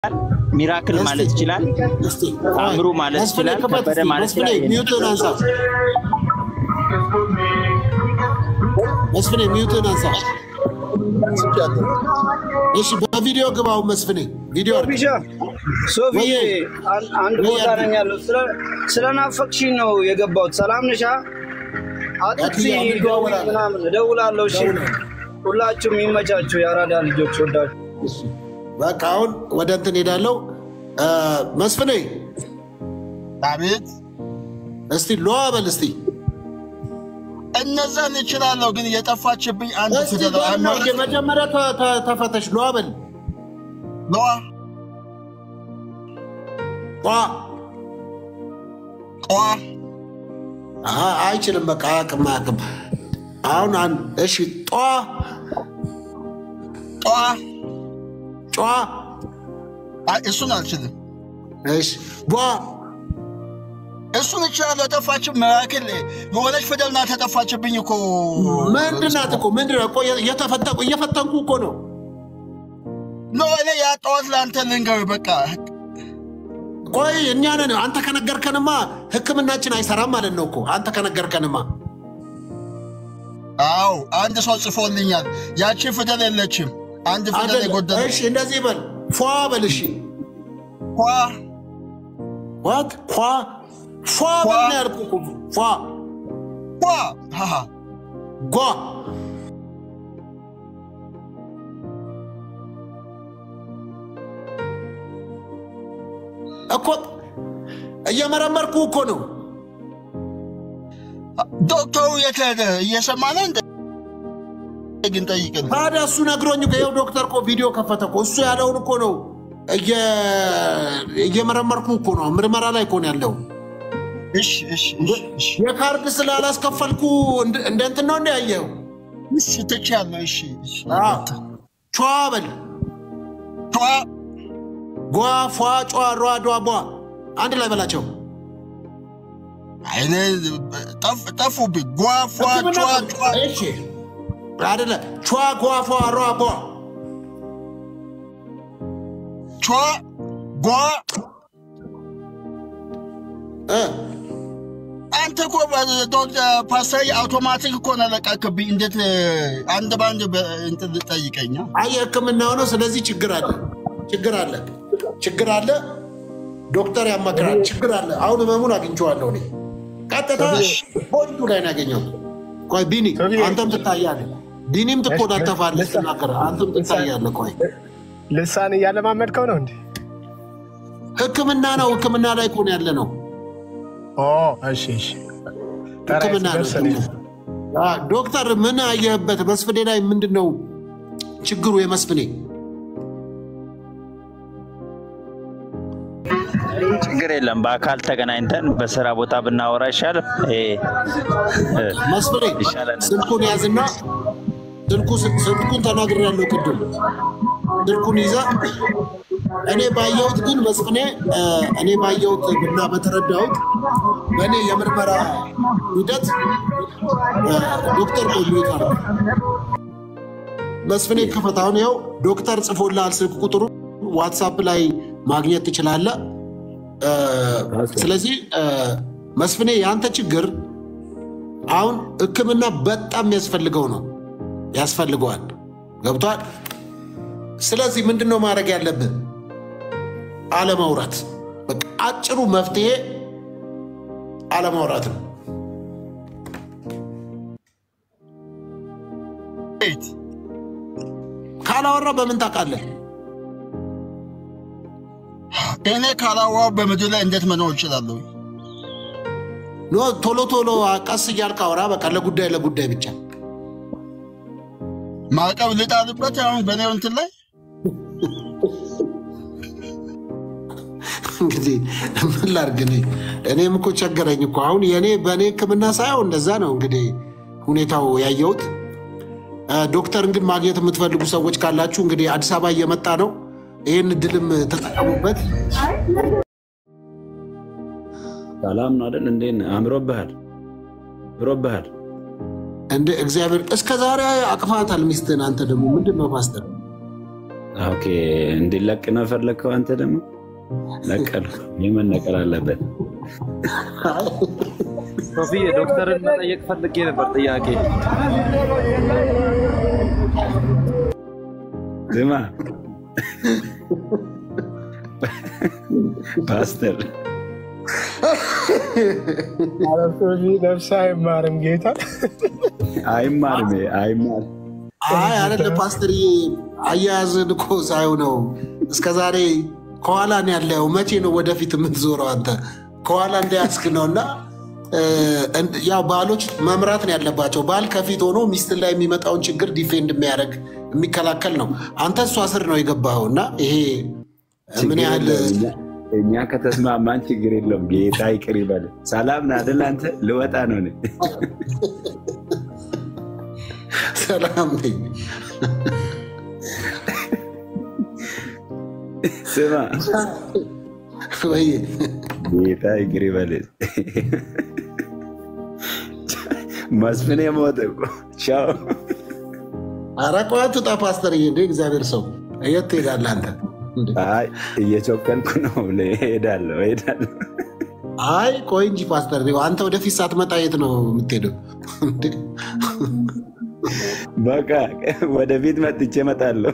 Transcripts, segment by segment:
ሚራክል ማለት ይችላል አምሩ ማለት ይችላል ከበደ ማለት ይችላል ሚውቱን አንሳ መስፍኔ ሚውቱን አንሳ እሺ በቪዲዮ ግባው መስፍኔ ቪዲዮ ቢሻ ሶፊ አንድ ቦታ ነኝ ያለው ስለናፈቅሽኝ ነው የገባሁት ሰላም ነሽ አጥቂ ምናምን ደውላለሁ እሺ ሁላችሁም ይመቻችሁ ያራዳ ልጆች ወዳችሁ በቃ አሁን ወደ እንትን ሄዳለው መስፍኔ አቤት እስቲ ሎአበል እስቲ እነዛን ይችላልው ግን የጠፋችብኝ አንድ ፍደል መጀመሪያ ተፈተሽ ሎአበል ሎአ አይችልም በቃ አቅም አሁን እሺ ጧ እሱን አልችልም እሺ እሱን ይችላልው ጠፋችም ሚራክል የሆነች ፍደልና ተጠፋችብኝ እኮ ምንድናት እኮ ምንድነው እኮ እየፈተንኩ እኮ ነው እኔ ያጣሁት ለአንተ ልንገርህ በቃ ቆይ እኛ ነን አንተ ከነገርከንማ ህክምናችን አይሰራም ማለት ነው እኮ አንተ ከነገርከንማ አው አንድ ሰው ጽፎልኛል ያቺ ፍደል የለችም አንድ ፍደል የጎደለ እሺ እንደዚህ በል በል እሺ በል ያልኩህ ጓ እኮ እየመረመርኩ እኮ ነው ዶክተሩ የከደ እየሰማነ እንደ ግን ጠይቀኝ ታዲያ እሱ ነግሮኝ ከየው ዶክተር እኮ ቪዲዮ ከፈተ እኮ እሱ ያለውን እኮ ነው እየመረመርኩ እኮ ነው ምርመራ ላይ እኮ ነው ያለው እሺ የካርድ ስላላስከፈልኩ እንደ እንትን ነው ያየው እሺ ተቻለ እሺ ቿበል ጓ ፏ ጯ ሯ ዷ ቧ አንድ ላይ በላቸው አይኔ ጠፉብኝ ጓ ፏ ጯ እሺ አይደለ ቿ ጓ ፏ ሯ ቧ ቿ ጓ አንተ እኮ ዶክተር ፓስተር አውቶማቲክ እኮ ነው ለቃክብኝ እንዴት አንድ ባንድ እንትን ጠይቀኛ አይ ህክምናው ነው ስለዚህ ችግር አለ ዶክተር ያማክራል ችግር አለ አሁን መሙን አግኝቼዋለሁ እኔ ቀጥታ ቦንዱ ላይ ያገኘው ቆይ ቢኒ አንተም ትታያለህ ዲኒም ትቆጣጣፋለህ ተናገረ አንተም ትታያለህ ቆይ ልሳን ያለማመድከው ነው እንዴ ህክምና ላይ ቆን ያለ ነው እሺ ህክምና ዶክተር ምን አየህበት መስፍኔ ላይ ምንድነው ችግሩ የመስፍኔ ችግር የለም በአካል ተገናኝተን በስራ ቦታ ብናወራ ይሻላል መስፍኔ ስልኩን ያዝና ስልኩን ተናግሬያለሁ ቅድም ስልኩን ይዛ እኔ ባየሁት ግን መስፍኔ እኔ ባየሁት እና በተረዳሁት በእኔ የምርመራ ሂደት ዶክተር ቆይቷል መስፍኔ ከፈታውን ያው ዶክተር ጽፎልሃል ስልክ ቁጥሩ ዋትስአፕ ላይ ማግኘት ትችላለህ ስለዚህ መስፍኔ ያንተ ችግር አሁን ህክምና በጣም ያስፈልገዋል ገብቷል ስለዚህ ምንድነው ማድረግ ያለብህ አለማውራት በቃ አጭሩ መፍትሄ አለማውራት ነው ካላወራ በምን ታውቃለህ እኔ ካላወራው በምድር ላይ እንዴት መኖር እችላለሁ ቶሎ ቀስ እያልክ አውራ በቃ ለጉዳይ ብቻ ማዕቀብ ልጣልበት አሁን በኔው እንትን ላይ እንግዲህ ምን ላድርግ እኔም እኮ ቸገረኝ እኮ አሁን በእኔ ህክምና ሳይሆን እንደዛ ነው እንግዲህ ሁኔታው ያየሁት ዶክተርን ግን ማግኘት የምትፈልጉ ሰዎች ካላችሁ እንግዲህ አዲስ አበባ እየመጣ ነው ይሄን ድልም ተጠቀሙበት ሰላም ነው አይደል እንዴ አምሮብሃል እንደ እግዚአብሔር እስከ ዛሬ አቅፋታል ሚስትን አንተ ደግሞ ምንድነው ፓስተር ኦኬ እንዲለቅ ነው ፈለከው አንተ ደግሞ ነቀል የመነቀል አለበት ሶፊዬ ዶክተርን መጠየቅ ፈልጌ ነበር ጥያቄ ዝማ ፓስተር አረፍቶጂ ነፍስ አይማርም ጌታ አይማርም አይ አይደለም ፓስተር አያያዝን እኮ ሳይው ነው እስከዛሬ ከኋላ ነው ያለው መቼ ነው ወደፊት የምትዞረው አንተ ከኋላ እንዳያስክ ነውና ያው ባሎች መምራት ነው ያለባቸው ባል ከፊት ሆኖ ሚስት ላይ የሚመጣውን ችግር ዲፌንድ የሚያደርግ የሚከላከል ነው አንተ እሷ ስር ነው የገባውና ይሄ ምን ያህል እኛ ከተስማማን ችግር የለውም ጌታ ይቅር ይበል ሰላም ነህ አይደል አንተ ልወጣ ነው ነኝ ሰላም ነኝ ስማ ወይ ጌታ ይቅር ይበል መስፍን የሞተው ቻው አራቋቱ ጣፓስተር እንደ እግዚአብሔር ሰው የት ትሄዳለህ አንተ አይ እየቾከልኩ ነው እሄዳለሁ አይ ቆይ እንጂ ፓስተር አንተ ወደፊት ሳትመጣ የት ነው የምትሄደው በቃ ወደፊት መጥቼ እመጣለሁ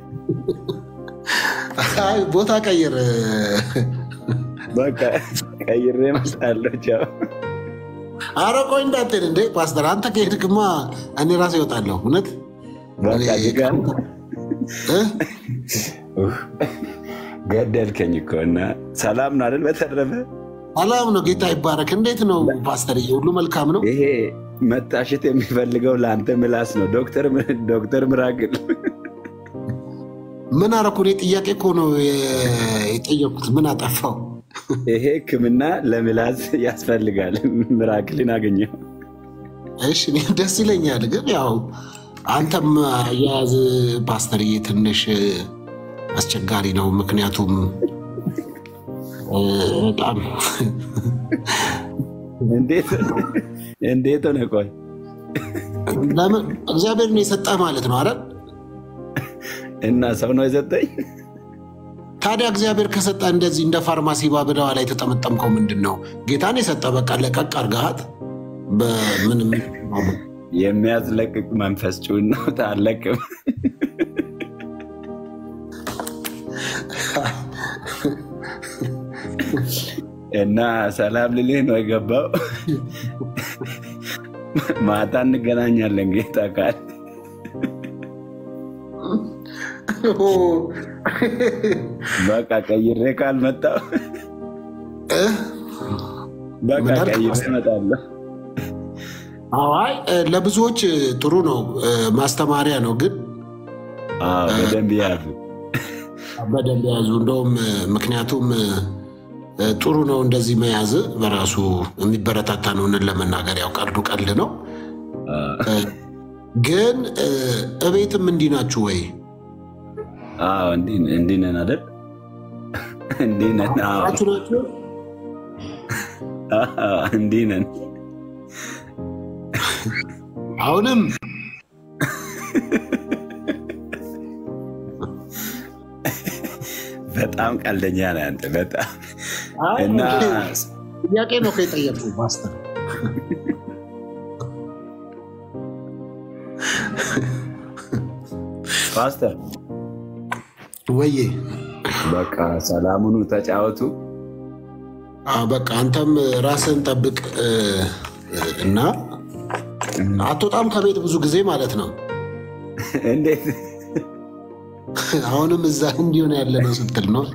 አይ ቦታ ቀይር በቃ ቀይሬ እመጣለሁ ቻው ኧረ ቆይ እንዳትሄድ እንደ ፓስተር አንተ ከሄድክማ እኔ ራሴ እወጣለሁ እውነት በቃ ጅጋን ገደልከኝ እኮ እና ሰላም ነው አይደል በተረፈ ሰላም ነው ጌታ ይባረክ እንዴት ነው ፓስተር ሁሉ መልካም ነው ይሄ መታሽት የሚፈልገው ለአንተ ምላስ ነው ዶክተር ምራግል ምን አረኩ እኔ ጥያቄ እኮ ነው የጠየኩት ምን አጠፋው ይሄ ህክምና ለምላስ ያስፈልጋል ምራግልን አገኘው እሺ ደስ ይለኛል ግን ያው አንተም ያዝ ፓስተርዬ ትንሽ አስቸጋሪ ነው ምክንያቱም በጣም እንዴት ሆነ ቆይ ለምን እግዚአብሔር ነው የሰጠህ ማለት ነው አይደል እና ሰው ነው የሰጠኝ ታዲያ እግዚአብሔር ከሰጠ እንደዚህ እንደ ፋርማሲ ባብዳዋ ላይ ተጠመጠምከው ምንድነው ጌታን የሰጠ በቃ ለቀቅ አርጋት በምንም የሚያዝለቅቅ መንፈስ ጩን ነው ታለቅም እና ሰላም ልልህ ነው የገባው ማታ እንገናኛለን ጌታ ካል በቃ ቀይሬ ካልመጣሁ በቃ ቀይሬ እመጣለሁ አይ ለብዙዎች ጥሩ ነው ማስተማሪያ ነው ግን በደንብ ያዙ እንደውም ምክንያቱም ጥሩ ነው እንደዚህ መያዝ በራሱ የሚበረታታ ነው ለመናገር ያው ቀልድ ነው ግን እቤትም እንዲህ ናችሁ ወይ አዎ እንዲህ ነን አይደል እንዲህ ነን እንዲህ ነን አሁንም በጣም ቀልደኛ ነህ አንተ በጣም እና ጥያቄ ነው ከጠየቁ ማስተር ፓስተር ወይ በቃ ሰላሙኑ ተጫወቱ በቃ አንተም ራስን ጠብቅ እና አትወጣም ከቤት ብዙ ጊዜ ማለት ነው እንዴት አሁንም እዛ እንዲሆነ ያለ ነው ስትል ነው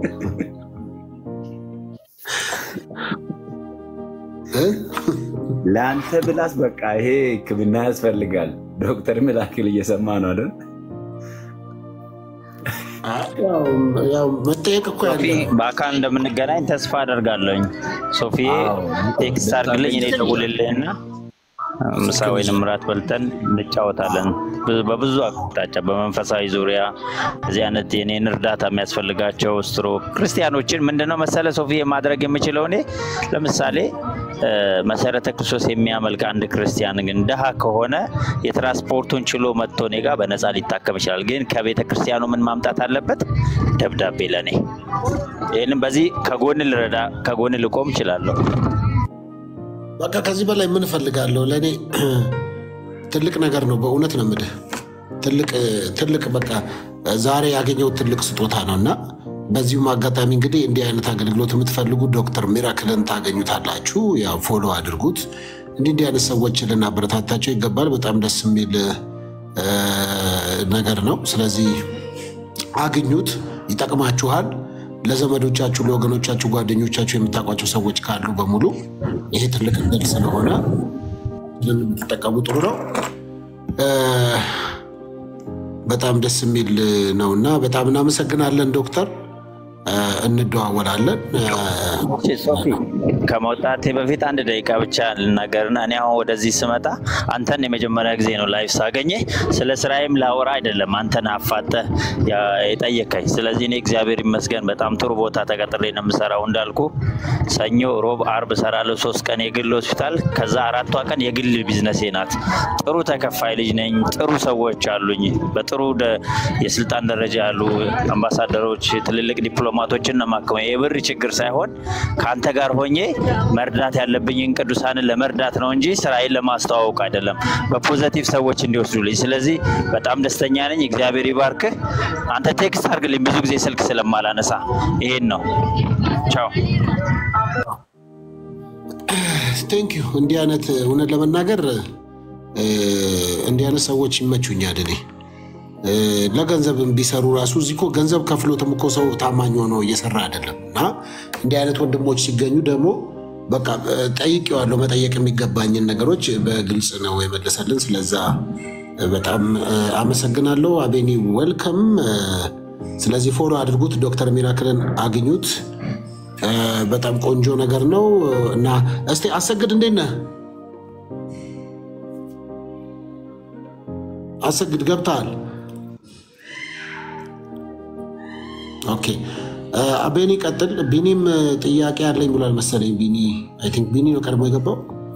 ለአንተ ብላስ በቃ ይሄ ህክምና ያስፈልጋል ዶክተር ሚራክል እየሰማ ነው አይደል ያው መጠየቅ እኮ ያለ በአካል እንደምንገናኝ ተስፋ አደርጋለሁኝ ሶፊዬ ቴክስት አድርግልኝ እኔ ደውልልህና ምሳ ወይንም ራት በልተን እንጫወታለን በብዙ አቅጣጫ በመንፈሳዊ ዙሪያ እዚህ አይነት የኔን እርዳታ የሚያስፈልጋቸው ስትሮክ ክርስቲያኖችን ምንድነው መሰለ ሶፊዬ ማድረግ የምችለው እኔ ለምሳሌ መሰረተ ክርስቶስ የሚያመልክ አንድ ክርስቲያን ግን ደሃ ከሆነ የትራንስፖርቱን ችሎ መጥቶ እኔ ጋር በነፃ ሊታከም ይችላል። ግን ከቤተ ክርስቲያኑ ምን ማምጣት አለበት? ደብዳቤ ለኔ። ይሄንን በዚህ ከጎን ልቆም እችላለሁ። በቃ ከዚህ በላይ ምን ፈልጋለሁ? ለኔ ትልቅ ነገር ነው በእውነት ነው የምልህ። ትልቅ በቃ ዛሬ ያገኘው ትልቅ ስጦታ ነውና በዚሁ አጋጣሚ እንግዲህ እንዲህ አይነት አገልግሎት የምትፈልጉ ዶክተር ሚራክልን ታገኙታላችሁ። ያው ፎሎ አድርጉት። እንዲህ አይነት ሰዎች ልናበረታታቸው ይገባል። በጣም ደስ የሚል ነገር ነው። ስለዚህ አግኙት፣ ይጠቅማችኋል። ለዘመዶቻችሁ፣ ለወገኖቻችሁ፣ ጓደኞቻችሁ የምታውቋቸው ሰዎች ካሉ በሙሉ ይሄ ትልቅ እድል ስለሆነ ልትጠቀሙ ጥሩ ነው። በጣም ደስ የሚል ነውና በጣም እናመሰግናለን ዶክተር። እንደዋወላለን። ሶፊ ከመውጣቴ በፊት አንድ ደቂቃ ብቻ ልናገርና እኔ አሁን ወደዚህ ስመጣ አንተን የመጀመሪያ ጊዜ ነው ላይፍ ሳገኘ ስለ ስራዬም ላወራ አይደለም አንተን አፋጠ የጠየቀኝ። ስለዚህ እኔ እግዚአብሔር ይመስገን በጣም ጥሩ ቦታ ተቀጥሬ ነው የምሰራው። እንዳልኩ ሰኞ፣ ሮብ፣ አርብ ሰራለሁ 3 ቀን የግል ሆስፒታል፣ ከዛ 4ቷ ቀን የግል ቢዝነስ ናት። ጥሩ ተከፋይ ልጅ ነኝ። ጥሩ ሰዎች አሉኝ። በጥሩ የስልጣን ደረጃ ያሉ አምባሳደሮች፣ ትልልቅ ዲፕሎማቶችን ነው ማከመው። የብር ችግር ሳይሆን ካንተ ጋር ሆኜ መርዳት ያለብኝን ቅዱሳንን ለመርዳት ነው እንጂ ስራዬን ለማስተዋወቅ አይደለም። በፖዚቲቭ ሰዎች እንዲወስዱልኝ። ስለዚህ በጣም ደስተኛ ነኝ። እግዚአብሔር ይባርክህ። አንተ ቴክስት አድርግልኝ ብዙ ጊዜ ስልክ ስለማላነሳ። ይሄን ነው። ቻው። ቴንክ ዩ። እንዲህ አይነት እውነት ለመናገር እንዲህ አይነት ሰዎች ይመቹኛል። እኔ ለገንዘብም ቢሰሩ ራሱ እዚህ እኮ ገንዘብ ከፍሎትም እኮ ሰው ታማኝ ሆኖ እየሰራ አይደለም። እና እንዲህ አይነት ወንድሞች ሲገኙ ደግሞ በቃ ጠይቄዋለሁ። መጠየቅ የሚገባኝን ነገሮች በግልጽ ነው የመለሰልን። ስለዛ በጣም አመሰግናለሁ። አቤኒ ዌልከም። ስለዚህ ፎሎ አድርጉት፣ ዶክተር ሚራክልን አግኙት። በጣም ቆንጆ ነገር ነው እና እስቲ አሰግድ እንዴት ነህ? አሰግድ ገብተሃል? ኦኬ አቤኒ ቀጥል። ቢኒም ጥያቄ አለኝ ብሏል መሰለኝ። ቢኒ አይ ቲንክ ቢኒ ነው ቀድሞ የገባው።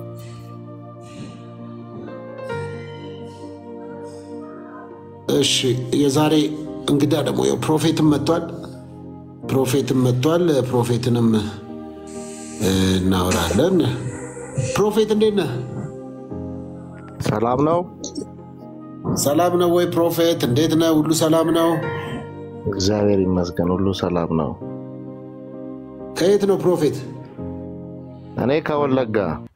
እሺ የዛሬ እንግዳ ደግሞ ፕሮፌትም መጥቷል። ፕሮፌትንም እናወራለን። ፕሮፌት እንዴት ነህ? ሰላም ነው። ሰላም ነው ወይ ፕሮፌት? እንዴት ነህ? ሁሉ ሰላም ነው? እግዚአብሔር ይመስገን ሁሉ ሰላም ነው። ከየት ነው ፕሮፌት? እኔ ከወለጋ።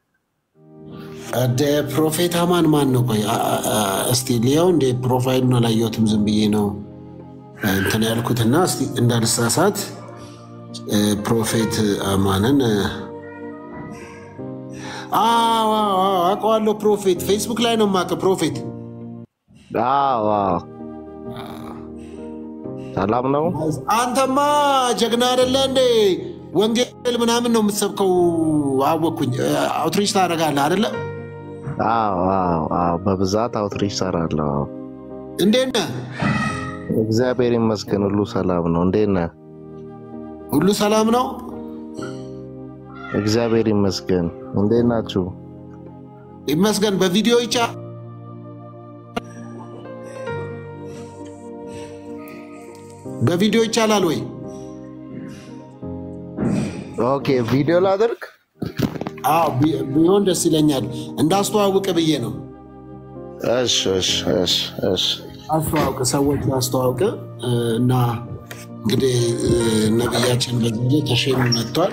አደ ፕሮፌት አማን ማን ነው? ቆይ እስቲ ሊያው እንደ ፕሮፋይል ነው ላየሁትም ዝም ብዬ ነው እንትን ያልኩትና እስቲ እንዳልሳሳት ፕሮፌት አማንን አውቀዋለሁ። ፕሮፌት ፌስቡክ ላይ ነው የማውቀው። ፕሮፌት ሰላም ነው። አንተማ ጀግና አይደለ እንዴ? ወንጌል ምናምን ነው የምትሰብከው። አወኩኝ። አውትሪች ታደርጋለህ አይደለ? በብዛት አውትሪች ሰራለሁ። እንዴት ነህ? እግዚአብሔር ይመስገን ሁሉ ሰላም ነው። እንዴት ነህ? ሁሉ ሰላም ነው። እግዚአብሔር ይመስገን። እንዴት ናችሁ? ይመስገን። በቪዲዮ ይቻላል ወይ? ኦኬ ቪዲዮ ላድርግ? ቢሆን ደስ ይለኛል። እንዳስተዋውቅ ብዬ ነው። እሺ አስተዋውቅ፣ ሰዎች አስተዋውቅ። እና እንግዲህ ነብያችን በዚህ ተሸም መጥቷል።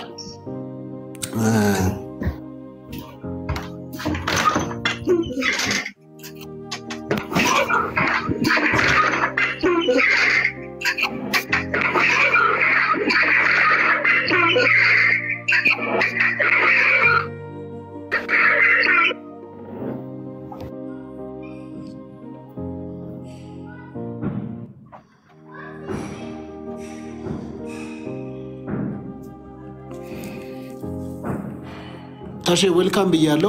ታሼ ዌልካም ብያለሁ።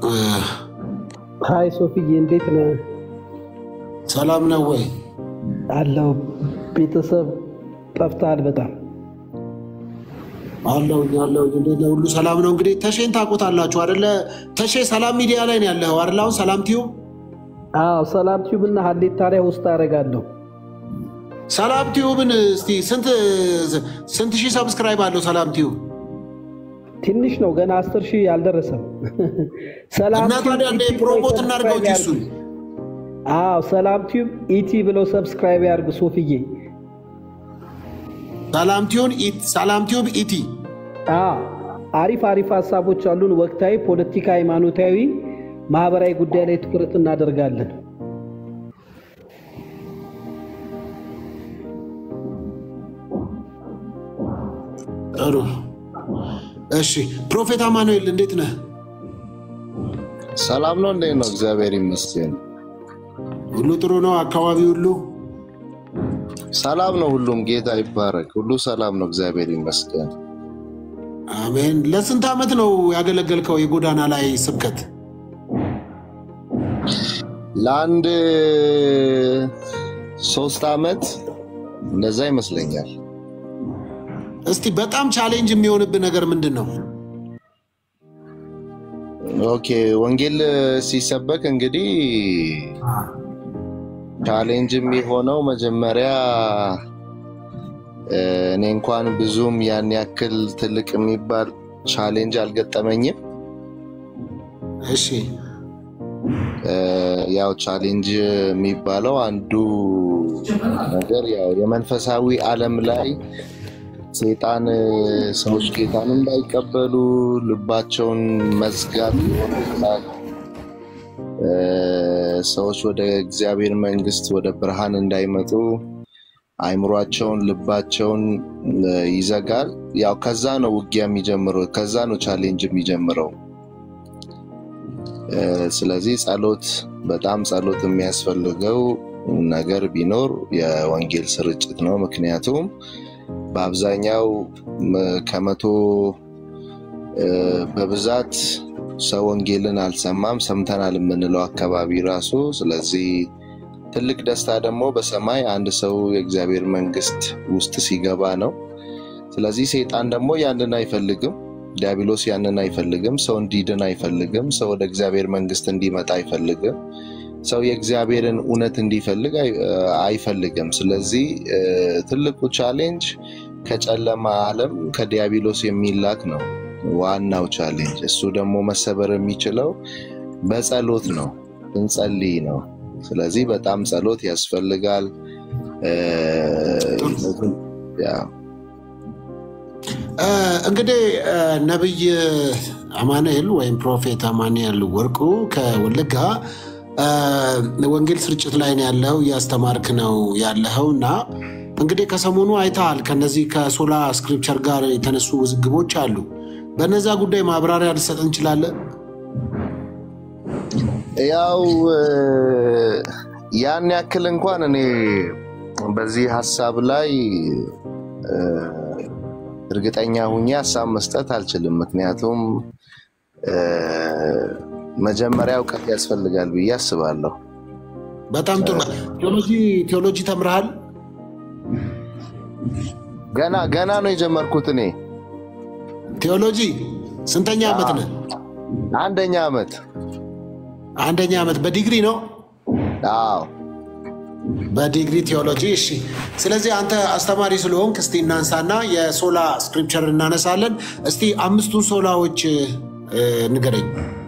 ሃይ ሶፊዬ እንዴት ነህ? ሰላም ነው ወይ? አለው። ቤተሰብ ጠፍተሃል በጣም። አለው እንዴት ነው? ሁሉ ሰላም ነው? እንግዲህ ተሼን ታውቁታላችሁ አይደለ? ተሼ ሰላም ሚዲያ ላይ ነው ያለው አይደል? አሁን ሰላም ቲዩብ ሰላም ቲዩብ እና ሀሌታ ላይ ውስጥ አደርጋለሁ። ሰላም ቲዩብን እስቲ ስንት ሺህ ሰብስክራይብ አለው ሰላም ቲዩብ? ትንሽ ነው ገና 10,000 አልደረሰም። ሰላም እና ታዲያ እንደ ፕሮሞት እናድርገው እሱን። ሰላም ቲዩብ ኢቲ ብለው ሰብስክራይብ ያድርጉ ሶፊዬ። ሰላም ቲዩብ ኢቲ አሪፍ ሀሳቦች አሉን። ወቅታዊ፣ ፖለቲካ፣ ሃይማኖታዊ፣ ማህበራዊ ጉዳይ ላይ ትኩረት እናደርጋለን። ጥሩ እሺ። ፕሮፌት አማኑኤል እንዴት ነህ? ሰላም ነው። እንዴት ነው? እግዚአብሔር ይመስገን ሁሉ ጥሩ ነው። አካባቢ ሁሉ ሰላም ነው። ሁሉም ጌታ ይባረክ። ሁሉ ሰላም ነው። እግዚአብሔር ይመስገን። አሜን። ለስንት ዓመት ነው ያገለገልከው የጎዳና ላይ ስብከት? ለአንድ 3 ዓመት እንደዛ ይመስለኛል። እስቲ በጣም ቻሌንጅ የሚሆንብህ ነገር ምንድን ነው? ኦኬ፣ ወንጌል ሲሰበክ እንግዲህ ቻሌንጅ የሚሆነው መጀመሪያ እኔ እንኳን ብዙም ያን ያክል ትልቅ የሚባል ቻሌንጅ አልገጠመኝም። እሺ፣ ያው ቻሌንጅ የሚባለው አንዱ ነገር ያው የመንፈሳዊ ዓለም ላይ ሰይጣን ሰዎች ጌታን እንዳይቀበሉ ልባቸውን መዝጋት ይሆናል። ሰዎች ወደ እግዚአብሔር መንግስት ወደ ብርሃን እንዳይመጡ አይምሯቸውን ልባቸውን ይዘጋል። ያው ከዛ ነው ውጊያ የሚጀምረው፣ ከዛ ነው ቻሌንጅ የሚጀምረው። ስለዚህ ጸሎት፣ በጣም ጸሎት የሚያስፈልገው ነገር ቢኖር የወንጌል ስርጭት ነው። ምክንያቱም በአብዛኛው ከመቶ በብዛት ሰው ወንጌልን አልሰማም፣ ሰምተናል የምንለው አካባቢ ራሱ። ስለዚህ ትልቅ ደስታ ደግሞ በሰማይ አንድ ሰው የእግዚአብሔር መንግስት ውስጥ ሲገባ ነው። ስለዚህ ሰይጣን ደግሞ ያንን አይፈልግም፣ ዲያብሎስ ያንን አይፈልግም። ሰው እንዲድን አይፈልግም፣ ሰው ወደ እግዚአብሔር መንግስት እንዲመጣ አይፈልግም፣ ሰው የእግዚአብሔርን እውነት እንዲፈልግ አይፈልግም። ስለዚህ ትልቁ ቻሌንጅ ከጨለማ ዓለም ከዲያብሎስ የሚላክ ነው ዋናው ቻሌንጅ። እሱ ደግሞ መሰበር የሚችለው በጸሎት ነው፣ እንጸልይ ነው። ስለዚህ በጣም ጸሎት ያስፈልጋል። እንግዲህ ነብይ አማኑኤል ወይም ፕሮፌት አማኑኤል ወርቁ ከወለጋ ወንጌል ስርጭት ላይ ነው ያለው፣ እያስተማርክ ነው ያለኸውና እንግዲህ ከሰሞኑ አይተሃል ከነዚህ ከሶላ ስክሪፕቸር ጋር የተነሱ ውዝግቦች አሉ። በነዛ ጉዳይ ማብራሪያ ልትሰጥ እንችላለን? ያው ያን ያክል እንኳን እኔ በዚህ ሐሳብ ላይ እርግጠኛ ሆኜ ሐሳብ መስጠት አልችልም። ምክንያቱም መጀመሪያ እውቀት ያስፈልጋል ብዬ አስባለሁ። በጣም ጥሩ። ቴዎሎጂ ተምረሃል? ገና ነው የጀመርኩት እኔ ቴዎሎጂ። ስንተኛ ዓመት ነህ? አንደኛ ዓመት። አንደኛ ዓመት በዲግሪ ነው? አዎ በዲግሪ ቴዎሎጂ። እሺ፣ ስለዚህ አንተ አስተማሪ ስለሆንክ እስቲ እናንሳና የሶላ ስክሪፕቸር እናነሳለን። እስቲ 5ቱን ሶላዎች ንገረኝ።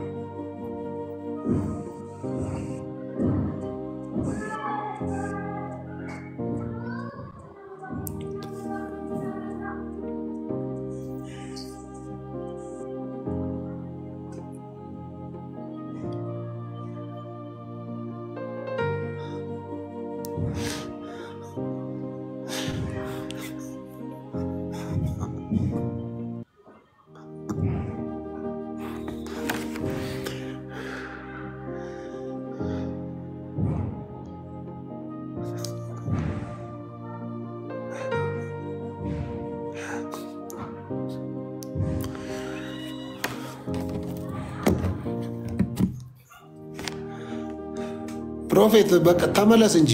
ፕሮፌት በቃ ተመለስ እንጂ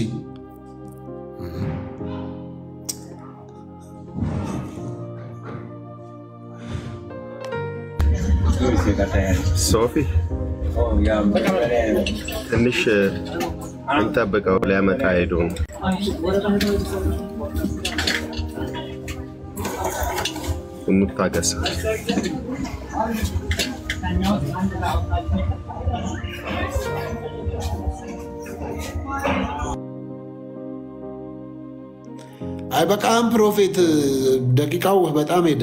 ሶፊ ትንሽ እንጠብቀው ሊያመጣ ሄዶ ነው። እንታገስ። አይ በቃም ፕሮፌት ደቂቃው በጣም ሄደ።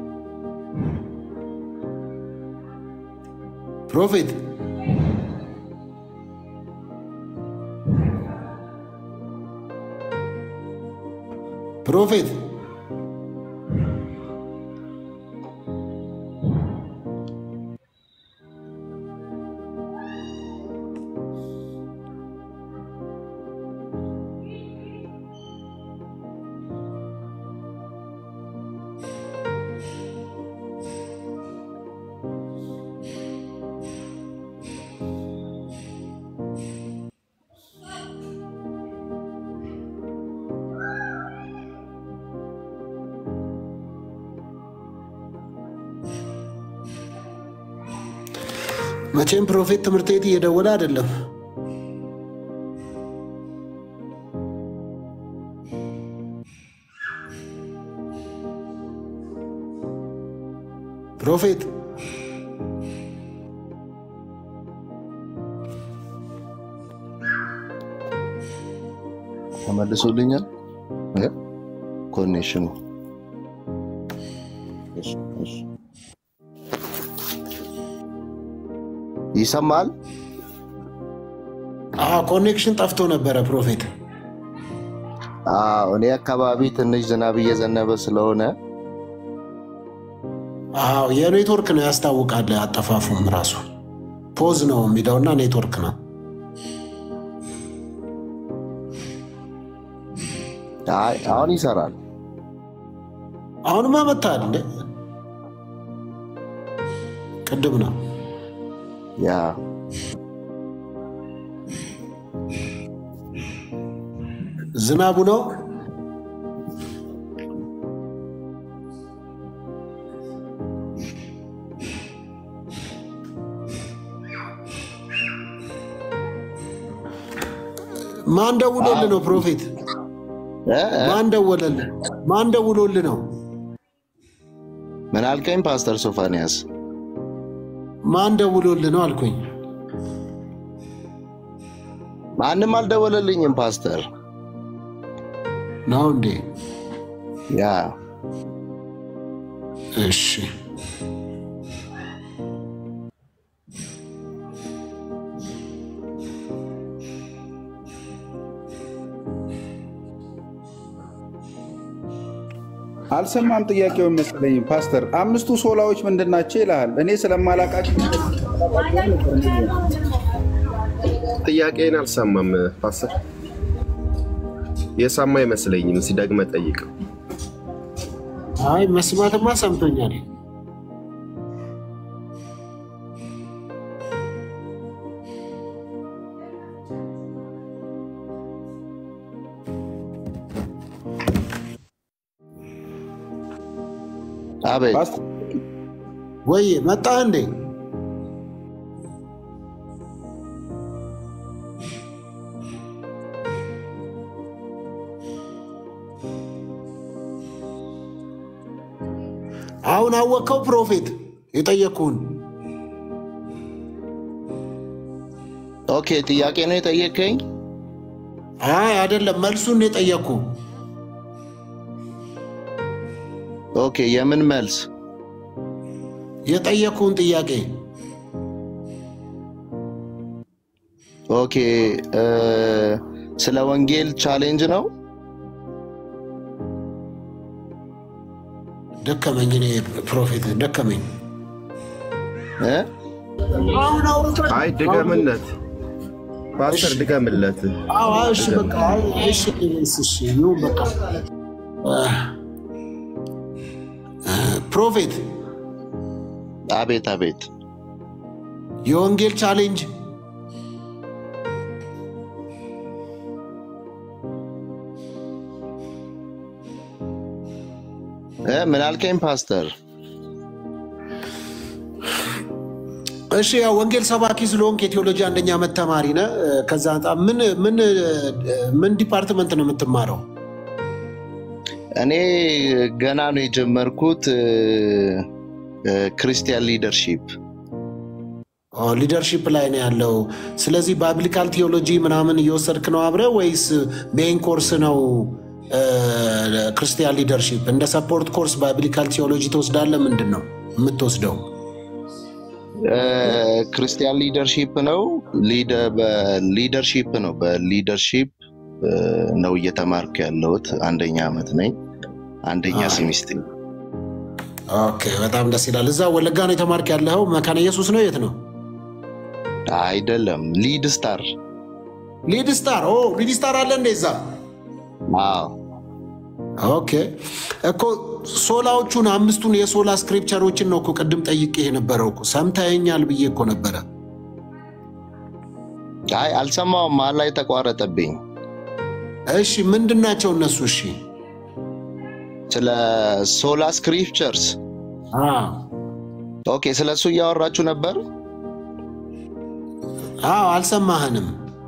ፕሮፌት ፕሮፌት መቼም ፕሮፌት ትምህርት ቤት እየደወለ አይደለም። ፕሮፌት ተመልሶልኛል ኮኔክሽኑ። ይሰማል? ኮኔክሽን ጠፍቶ ነበረ ፕሮፌት። እኔ አካባቢ ትንሽ ዝናብ እየዘነበ ስለሆነ የኔትወርክ ነው ያስታውቃል። አጠፋፉም ራሱ ፖዝ ነው የሚለውና ኔትወርክ ነው። አሁን ይሰራል። አሁንማ መጣል እንደ ቅድም ነው ያ ዝናቡ ነው። ማን ደውሎልህ ነው ፕሮፌት? ማን ደውሎልህ ነው? ምን አልከኝ ፓስተር ሶፋንያስ? ማን ደውሎልህ ነው አልኩኝ። ማንም አልደወለልኝም ፓስተር። ነው እንዴ? ያ እሺ አልሰማም። ጥያቄውን መሰለኝ ፓስተር። አምስቱ ሶላዎች ምንድናቸው ይላል? እኔ ስለማላቃቸው ጥያቄን አልሰማም ፓስተር። የሰማ አይመስለኝም። ሲደግመህ ጠይቀው። አይ መስማትማ ሰምቶኛል። አቤት ወይ መጣ እንዴ? አሁን አወቀው ፕሮፌት የጠየቁን? ኦኬ ጥያቄ ነው የጠየቀኝ? አይ አይደለም፣ መልሱን የጠየቁ። ኦኬ የምን መልስ? የጠየቁን ጥያቄ። ኦኬ ስለ ወንጌል ቻሌንጅ ነው። ደከመኝ እኔ ፕሮፌት ደከመኝ። አይ ድገምለት ፓስተር ድገምለት። እሺ በቃ እሺ ይሁን በቃ ፕሮፌት። አቤት አቤት። የወንጌል ቻሌንጅ ምን አልከኝ ፓስተር? እሺ ያው ወንጌል ሰባኪ ስለሆንክ የቴዎሎጂ አንደኛ ዓመት ተማሪ ነህ። ከዛ ምን ዲፓርትመንት ነው የምትማረው? እኔ ገና ነው የጀመርኩት ክርስቲያን ሊደርሺፕ። ሊደርሺፕ ላይ ነው ያለው። ስለዚህ ባይብሊካል ቴዎሎጂ ምናምን እየወሰድክ ነው አብረ ወይስ ሜይን ኮርስ ነው? ክርስቲያን ሊደርሺፕ እንደ ሰፖርት ኮርስ ባይብሊካል ቴዎሎጂ ትወስዳለህ? ምንድን ነው የምትወስደው? ክርስቲያን ሊደርሺፕ ነው። ሊደርሺፕ ነው። በሊደርሺፕ ነው እየተማርኩ ያለሁት። አንደኛ ዓመት ነኝ። አንደኛ ሴሚስተር። ኦኬ በጣም ደስ ይላል። እዛ ወለጋ ነው የተማርክ ያለኸው? መካነ ኢየሱስ ነው? የት ነው? አይደለም፣ ሊድ ስታር። ሊድ ስታር። ሊድ ስታር አለ እንደዛ? አዎ። ኦኬ እኮ ሶላዎቹን አምስቱን የሶላ ስክሪፕቸሮችን ነው እኮ ቅድም ጠይቄ የነበረው እኮ ሰምተኸኛል ብዬ እኮ ነበረ። አይ አልሰማሁም፣ መሀል ላይ ተቋረጠብኝ። እሺ ምንድናቸው እነሱ? እሺ ስለ ሶላ ስክሪፕቸርስ። ኦኬ ስለሱ እያወራችሁ ነበር? አልሰማህንም?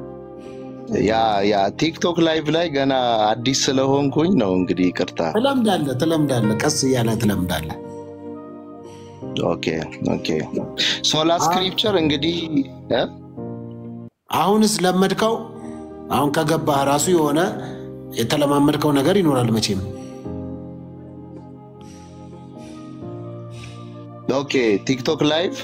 ያ ቲክቶክ ላይቭ ላይ ገና አዲስ ስለሆንኩኝ ነው እንግዲህ ይቅርታ። ትለምዳለህ፣ ቀስ እያለ ትለምዳለህ። ኦኬ ሶላ ስክሪፕቸር እንግዲህ አሁንስ ለመድከው? አሁን ከገባህ ራሱ የሆነ የተለማመድከው ነገር ይኖራል መቼም። ኦኬ ቲክቶክ ላይቭ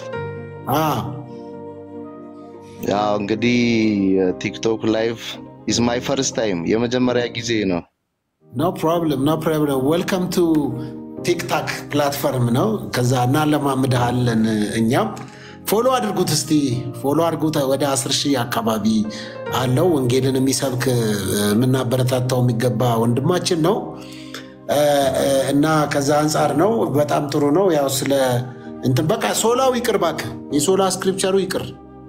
ያው እንግዲህ ቲክቶክ ላይቭ is my first time የመጀመሪያ ጊዜ ነው። no problem welcome to ቲክቶክ ፕላትፎርም ነው። ከዛ እናለማምድሃለን። እኛም ፎሎ አድርጉት፣ እስቲ ፎሎ አድርጉት። ወደ 10,000 አካባቢ አለው። ወንጌልን የሚሰብክ የምናበረታታው የሚገባ ወንድማችን ነው እና ከዛ አንፃር ነው። በጣም ጥሩ ነው። ያው ስለ እንትን በቃ ሶላው ይቅር እባክህ፣ የሶላ ስክሪፕቸሩ ይቅር።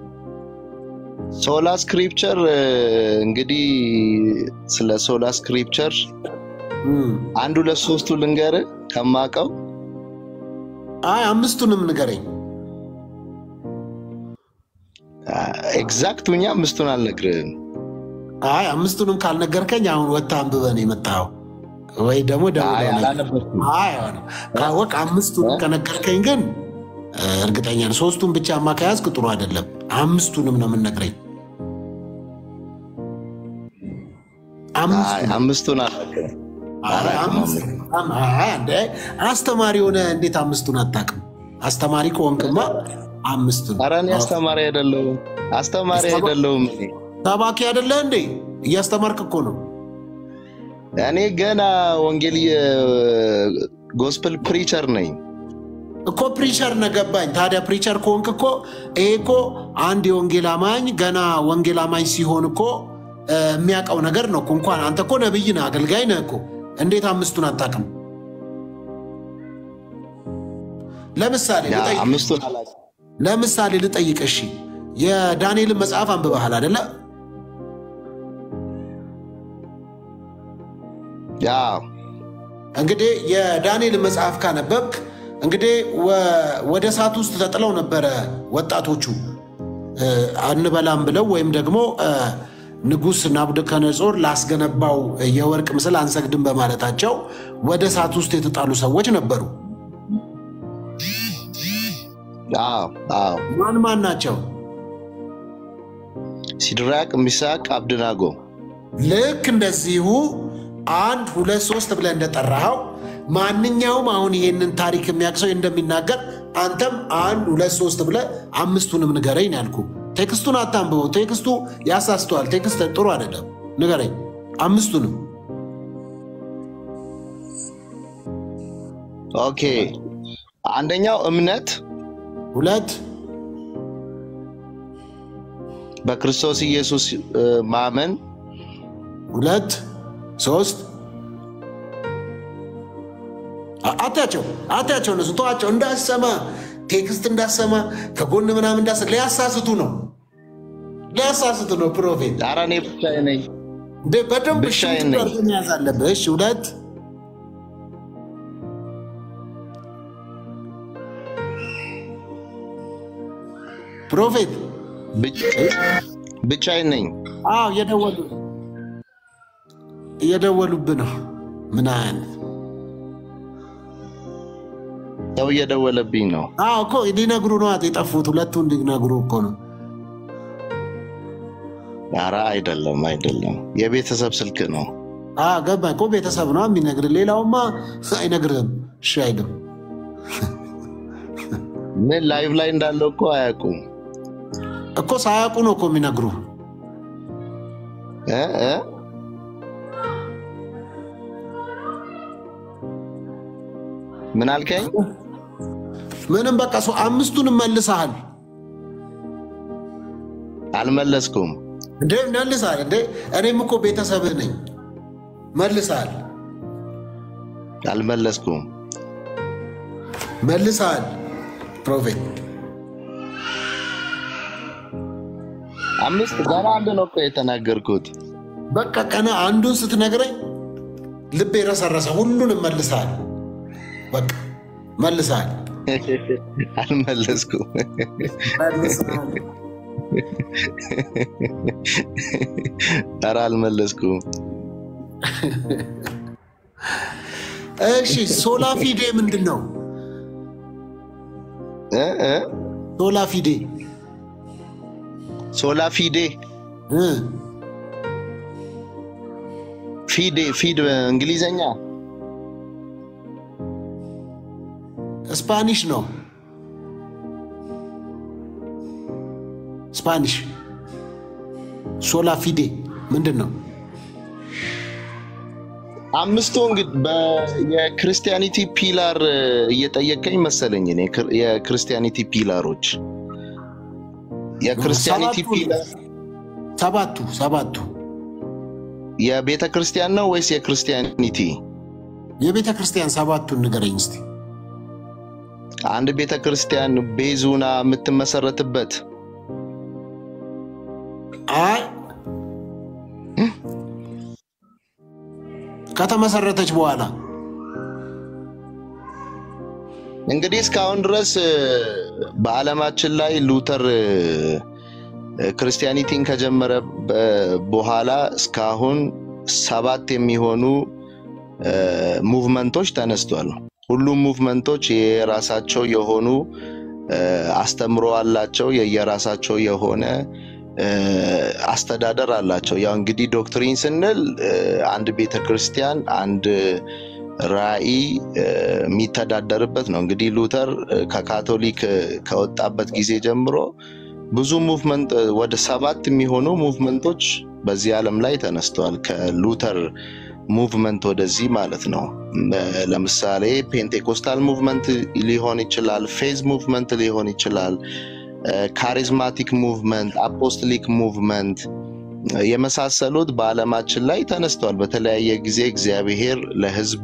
ሶላ ስክሪፕቸር እንግዲህ ስለ ሶላ ስክሪፕቸር አንዱ ለሶስቱ ልንገር ከማቀው። አይ አምስቱንም ንገረኝ። ኤግዛክቱኛ አምስቱን አልነግርህም። አይ አምስቱንም ካልነገርከኝ አሁን ወጣ አንብበን የመጣው ወይ ደግሞ ካወቅ አምስቱንም ከነገርከኝ ግን እርግጠኛ ነኝ። ሶስቱን ብቻ ማከያዝክ ጥሩ አይደለም። አምስቱንም ነው የምነግረኝ። አምስቱን አስተማሪ ሆነ እንዴት አምስቱን አታውቅም? አስተማሪ ከሆንክማ አምስቱን። ኧረ እኔ አስተማሪ አይደለሁም። ሰባኪ አይደለህ እንዴ? እያስተማርክ እኮ ነው። እኔ ገና ወንጌል ጎስፐል ፕሪቸር ነኝ እኮ። ፕሪቸር ነገባኝ። ታዲያ ፕሪቸር ከሆንክ እኮ ይሄ እኮ አንድ የወንጌል አማኝ ገና ወንጌል አማኝ ሲሆን እኮ የሚያውቀው ነገር ነው እኮ። እንኳን አንተ እኮ ነብይ ነህ፣ አገልጋይ ነህ እኮ። እንዴት አምስቱን አታውቅም? ለምሳሌ ልጠይቅ። እሺ የዳንኤልን መጽሐፍ አንብበሃል አይደለ? ያ እንግዲህ የዳንኤልን መጽሐፍ ካነበብክ እንግዲህ ወደ እሳት ውስጥ ተጥለው ነበረ ወጣቶቹ አንበላም ብለው፣ ወይም ደግሞ ንጉሥ ናቡከደነፆር ላስገነባው የወርቅ ምስል አንሰግድም በማለታቸው ወደ እሳት ውስጥ የተጣሉ ሰዎች ነበሩ። ማን ናቸው? ሲድራቅ፣ ሚሳቅ፣ አብደናጎ። ልክ እንደዚሁ 1 2 3 ብለህ እንደጠራኸው ማንኛውም አሁን ይሄንን ታሪክ የሚያቅሰው እንደሚናገር አንተም 1 2 3 ብለህ አምስቱንም ንገረኝ ያልኩህ። ቴክስቱን አታንብበው፣ ቴክስቱ ያሳስተዋል። ቴክስት ጥሩ አይደለም። ንገረኝ አምስቱንም። ኦኬ አንደኛው እምነት፣ 2 በክርስቶስ ኢየሱስ ማመን፣ 2 3 አታቸው እነሱ ተዋቸው። እንዳሰማ ቴክስት እንዳሰማ ከጎን ምናምን ሊያሳስቱ ነው ፕሮፌት። ኧረ እኔ ብቻዬን ነኝ። በደንብ መያዝ አለብህ። እሺ 2 3 ፕሮፌት ብቻዬን ነኝ። አዎ እየደወሉብህ ነው። ምን አይነት ሰው እየደወለብኝ ነው? አዎ እኮ ሊነግሩ ነው የጠፉት። ሁለቱ እንዲነግሩ እኮ ነው። ኧረ አይደለም የቤተሰብ ስልክ ነው። ገባኝ እኮ ቤተሰብ ነው የሚነግርህ። ሌላውማ አይነግርህም። እሺ አይልም። ምን ላይቭ ላይ እንዳለው እኮ አያውቁም እኮ። ሳያውቁ ነው እኮ የሚነግሩ። ምን አልከኝ? ምንም በቃ ሰው አምስቱንም መልሰሃል። አልመለስኩም እንዴ? መልሰሃል እንዴ? እኔም እኮ ቤተሰብህ ነኝ። መልሰሃል። አልመለስኩም። መልሰሃል ፕሮፌት። አምስት ገና አንድ ነው እኮ የተናገርኩት። በቃ ቀና አንዱን ስትነግረኝ ልቤ ረሰረሰ። ሁሉንም መልሰሃል። በቃ መልሰሃል። አልመለስኩም። ኧረ አልመለስኩም። እሺ ሶላ ፊዴ ምንድን ነው? ሶላ ፊዴ ፊድ እንግሊዘኛ ስፓኒሽ ነው። ስፓኒሽ ሶላ ፊዴ ምንድን ነው? አምስቱ እንግዲህ የክርስቲያኒቲ ፒላር እየጠየቀኝ መሰለኝ። እኔ የክርስቲያኒቲ ፒላሮች የክርስቲያኒቲ ፒላር ሰባቱ የቤተ ክርስቲያን ነው ወይስ የክርስቲያኒቲ? የቤተ ክርስቲያን ሰባቱን ንገረኝ እስቲ። አንድ ቤተ ክርስቲያን ቤዙና የምትመሰረትበት ከተመሰረተች በኋላ እንግዲህ እስካሁን ድረስ በዓለማችን ላይ ሉተር ክርስቲያኒቲን ከጀመረ በኋላ እስካሁን 7 የሚሆኑ ሙቭመንቶች ተነስተዋል። ሁሉም ሙቭመንቶች የራሳቸው የሆኑ አስተምሮ አላቸው፣ የየራሳቸው የሆነ አስተዳደር አላቸው። ያው እንግዲህ ዶክትሪን ስንል አንድ ቤተክርስቲያን አንድ ራእይ የሚተዳደርበት ነው። እንግዲህ ሉተር ከካቶሊክ ከወጣበት ጊዜ ጀምሮ ብዙ ሙቭመንት ወደ 7 የሚሆኑ ሙቭመንቶች በዚህ ዓለም ላይ ተነስተዋል። ከሉተር ሙቭመንት ወደዚህ ማለት ነው። ለምሳሌ ፔንቴኮስታል ሙቭመንት ሊሆን ይችላል፣ ፌዝ ሙቭመንት ሊሆን ይችላል፣ ካሪዝማቲክ ሙቭመንት፣ አፖስቶሊክ ሙቭመንት የመሳሰሉት በዓለማችን ላይ ተነስተዋል። በተለያየ ጊዜ እግዚአብሔር ለሕዝቡ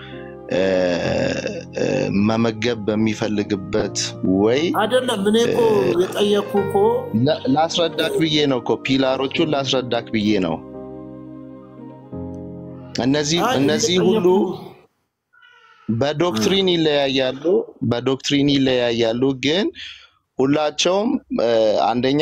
መመገብ በሚፈልግበት ወይ አይደለም። እኔ እኮ የጠየኩህ እኮ ላስረዳክ ብዬ ነው እኮ ፒላሮቹን ላስረዳክ ብዬ ነው። እነዚህ ሁሉ በዶክትሪን ይለያያሉ፣ ግን ሁላቸውም አንደኛ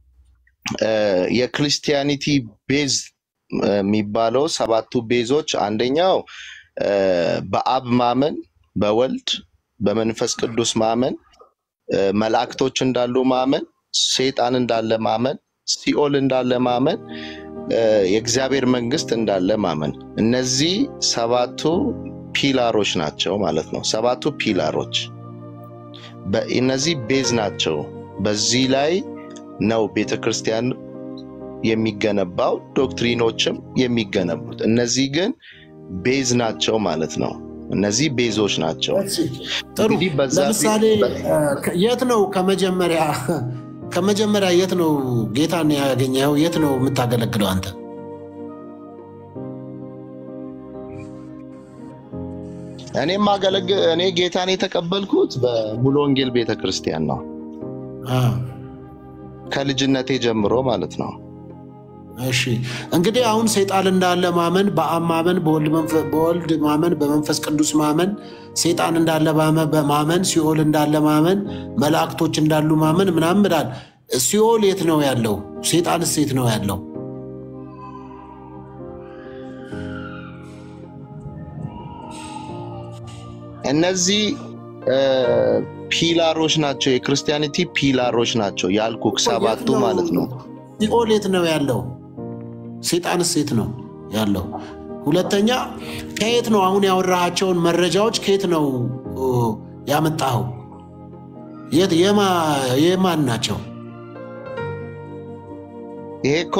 የክርስቲያኒቲ ቤዝ የሚባለው 7ቱ ቤዞች አንደኛው በአብ ማመን፣ በወልድ በመንፈስ ቅዱስ ማመን፣ መላእክቶች እንዳሉ ማመን፣ ሰይጣን እንዳለ ማመን፣ ሲኦል እንዳለ ማመን፣ የእግዚአብሔር መንግስት እንዳለ ማመን። እነዚህ 7ቱ ፒላሮች ናቸው ማለት ነው። 7ቱ ፒላሮች እነዚህ ቤዝ ናቸው። በዚህ ላይ ነው ቤተክርስቲያን የሚገነባው፣ ዶክትሪኖችም የሚገነቡት። እነዚህ ግን ቤዝ ናቸው ማለት ነው። እነዚህ ቤዞች ናቸው። ጥሩ። ለምሳሌ የት ነው ከመጀመሪያ የት ነው ጌታን ያገኘኸው? የት ነው የምታገለግለው አንተ? እኔ ጌታን የተቀበልኩት በሙሉ ወንጌል ቤተክርስቲያን ነው። ከልጅነቴ ጀምሮ ማለት ነው። እሺ እንግዲህ አሁን ሰይጣን እንዳለ ማመን፣ በአብ ማመን፣ በወልድ ማመን፣ በመንፈስ ቅዱስ ማመን፣ ሰይጣን እንዳለ በማመን፣ ሲኦል እንዳለ ማመን፣ መላእክቶች እንዳሉ ማመን ምናምን ብላል። ሲኦል የት ነው ያለው? ሰይጣንስ የት ነው ያለው? እነዚህ ፒላሮች ናቸው፣ የክርስቲያኒቲ ፒላሮች ናቸው ያልኩክ ሰባቱ ማለት ነው። ሲኦል የት ነው ያለው? ሰይጣንስ የት ነው ያለው? ሁለተኛ ከየት ነው አሁን ያወራሃቸውን መረጃዎች ከየት ነው ያመጣኸው? የማን ናቸው? ይሄ እኮ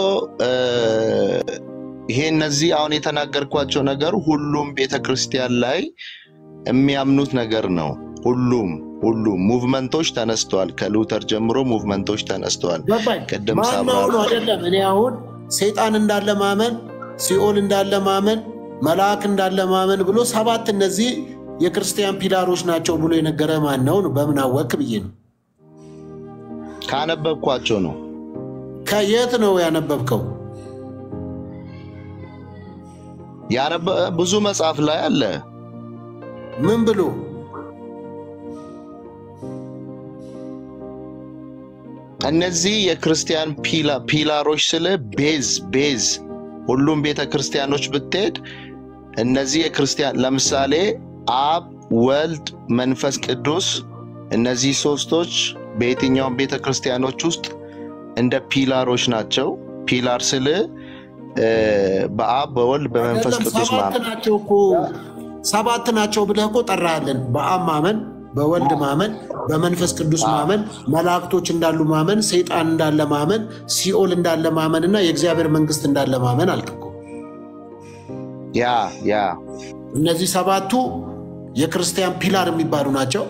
ይሄ እነዚህ አሁን የተናገርኳቸው ነገር ሁሉም ቤተክርስቲያን ላይ የሚያምኑት ነገር ነው። ሁሉም ሙቭመንቶች ተነስተዋል። ከሉተር ጀምሮ ሙቭመንቶች ተነስተዋል። ቀደም ሳብራራ አይደለም እኔ አሁን ሰይጣን እንዳለ ማመን፣ ሲኦል እንዳለ ማመን፣ መልአክ እንዳለ ማመን ብሎ ሰባት እነዚህ የክርስቲያን ፒላሮች ናቸው ብሎ የነገረ ማን ነው? በምን አወቅ ብዬ ነው። ካነበብኳቸው ነው። ከየት ነው ያነበብከው? ብዙ መጽሐፍ ላይ አለ። ምን ብሎ? እነዚህ የክርስቲያን ፒላሮች ስለ ቤዝ ሁሉም ቤተክርስቲያኖች ብትሄድ እነዚህ የክርስቲያን ለምሳሌ አብ፣ ወልድ፣ መንፈስ ቅዱስ እነዚህ ሶስቶች በየትኛውም ቤተክርስቲያኖች ውስጥ እንደ ፒላሮች ናቸው። ፒላር ስለ በአብ በወልድ በመንፈስ ቅዱስ ሰባት ናቸው ብለህ እኮ ጠራሃለን። በአብ ማመን፣ በወልድ ማመን፣ በመንፈስ ቅዱስ ማመን፣ መላእክቶች እንዳሉ ማመን፣ ሰይጣን እንዳለ ማመን፣ ሲኦል እንዳለ ማመን እና የእግዚአብሔር መንግስት እንዳለ ማመን አልክ እኮ። ያ እነዚህ ሰባቱ የክርስቲያን ፒላር የሚባሉ ናቸው።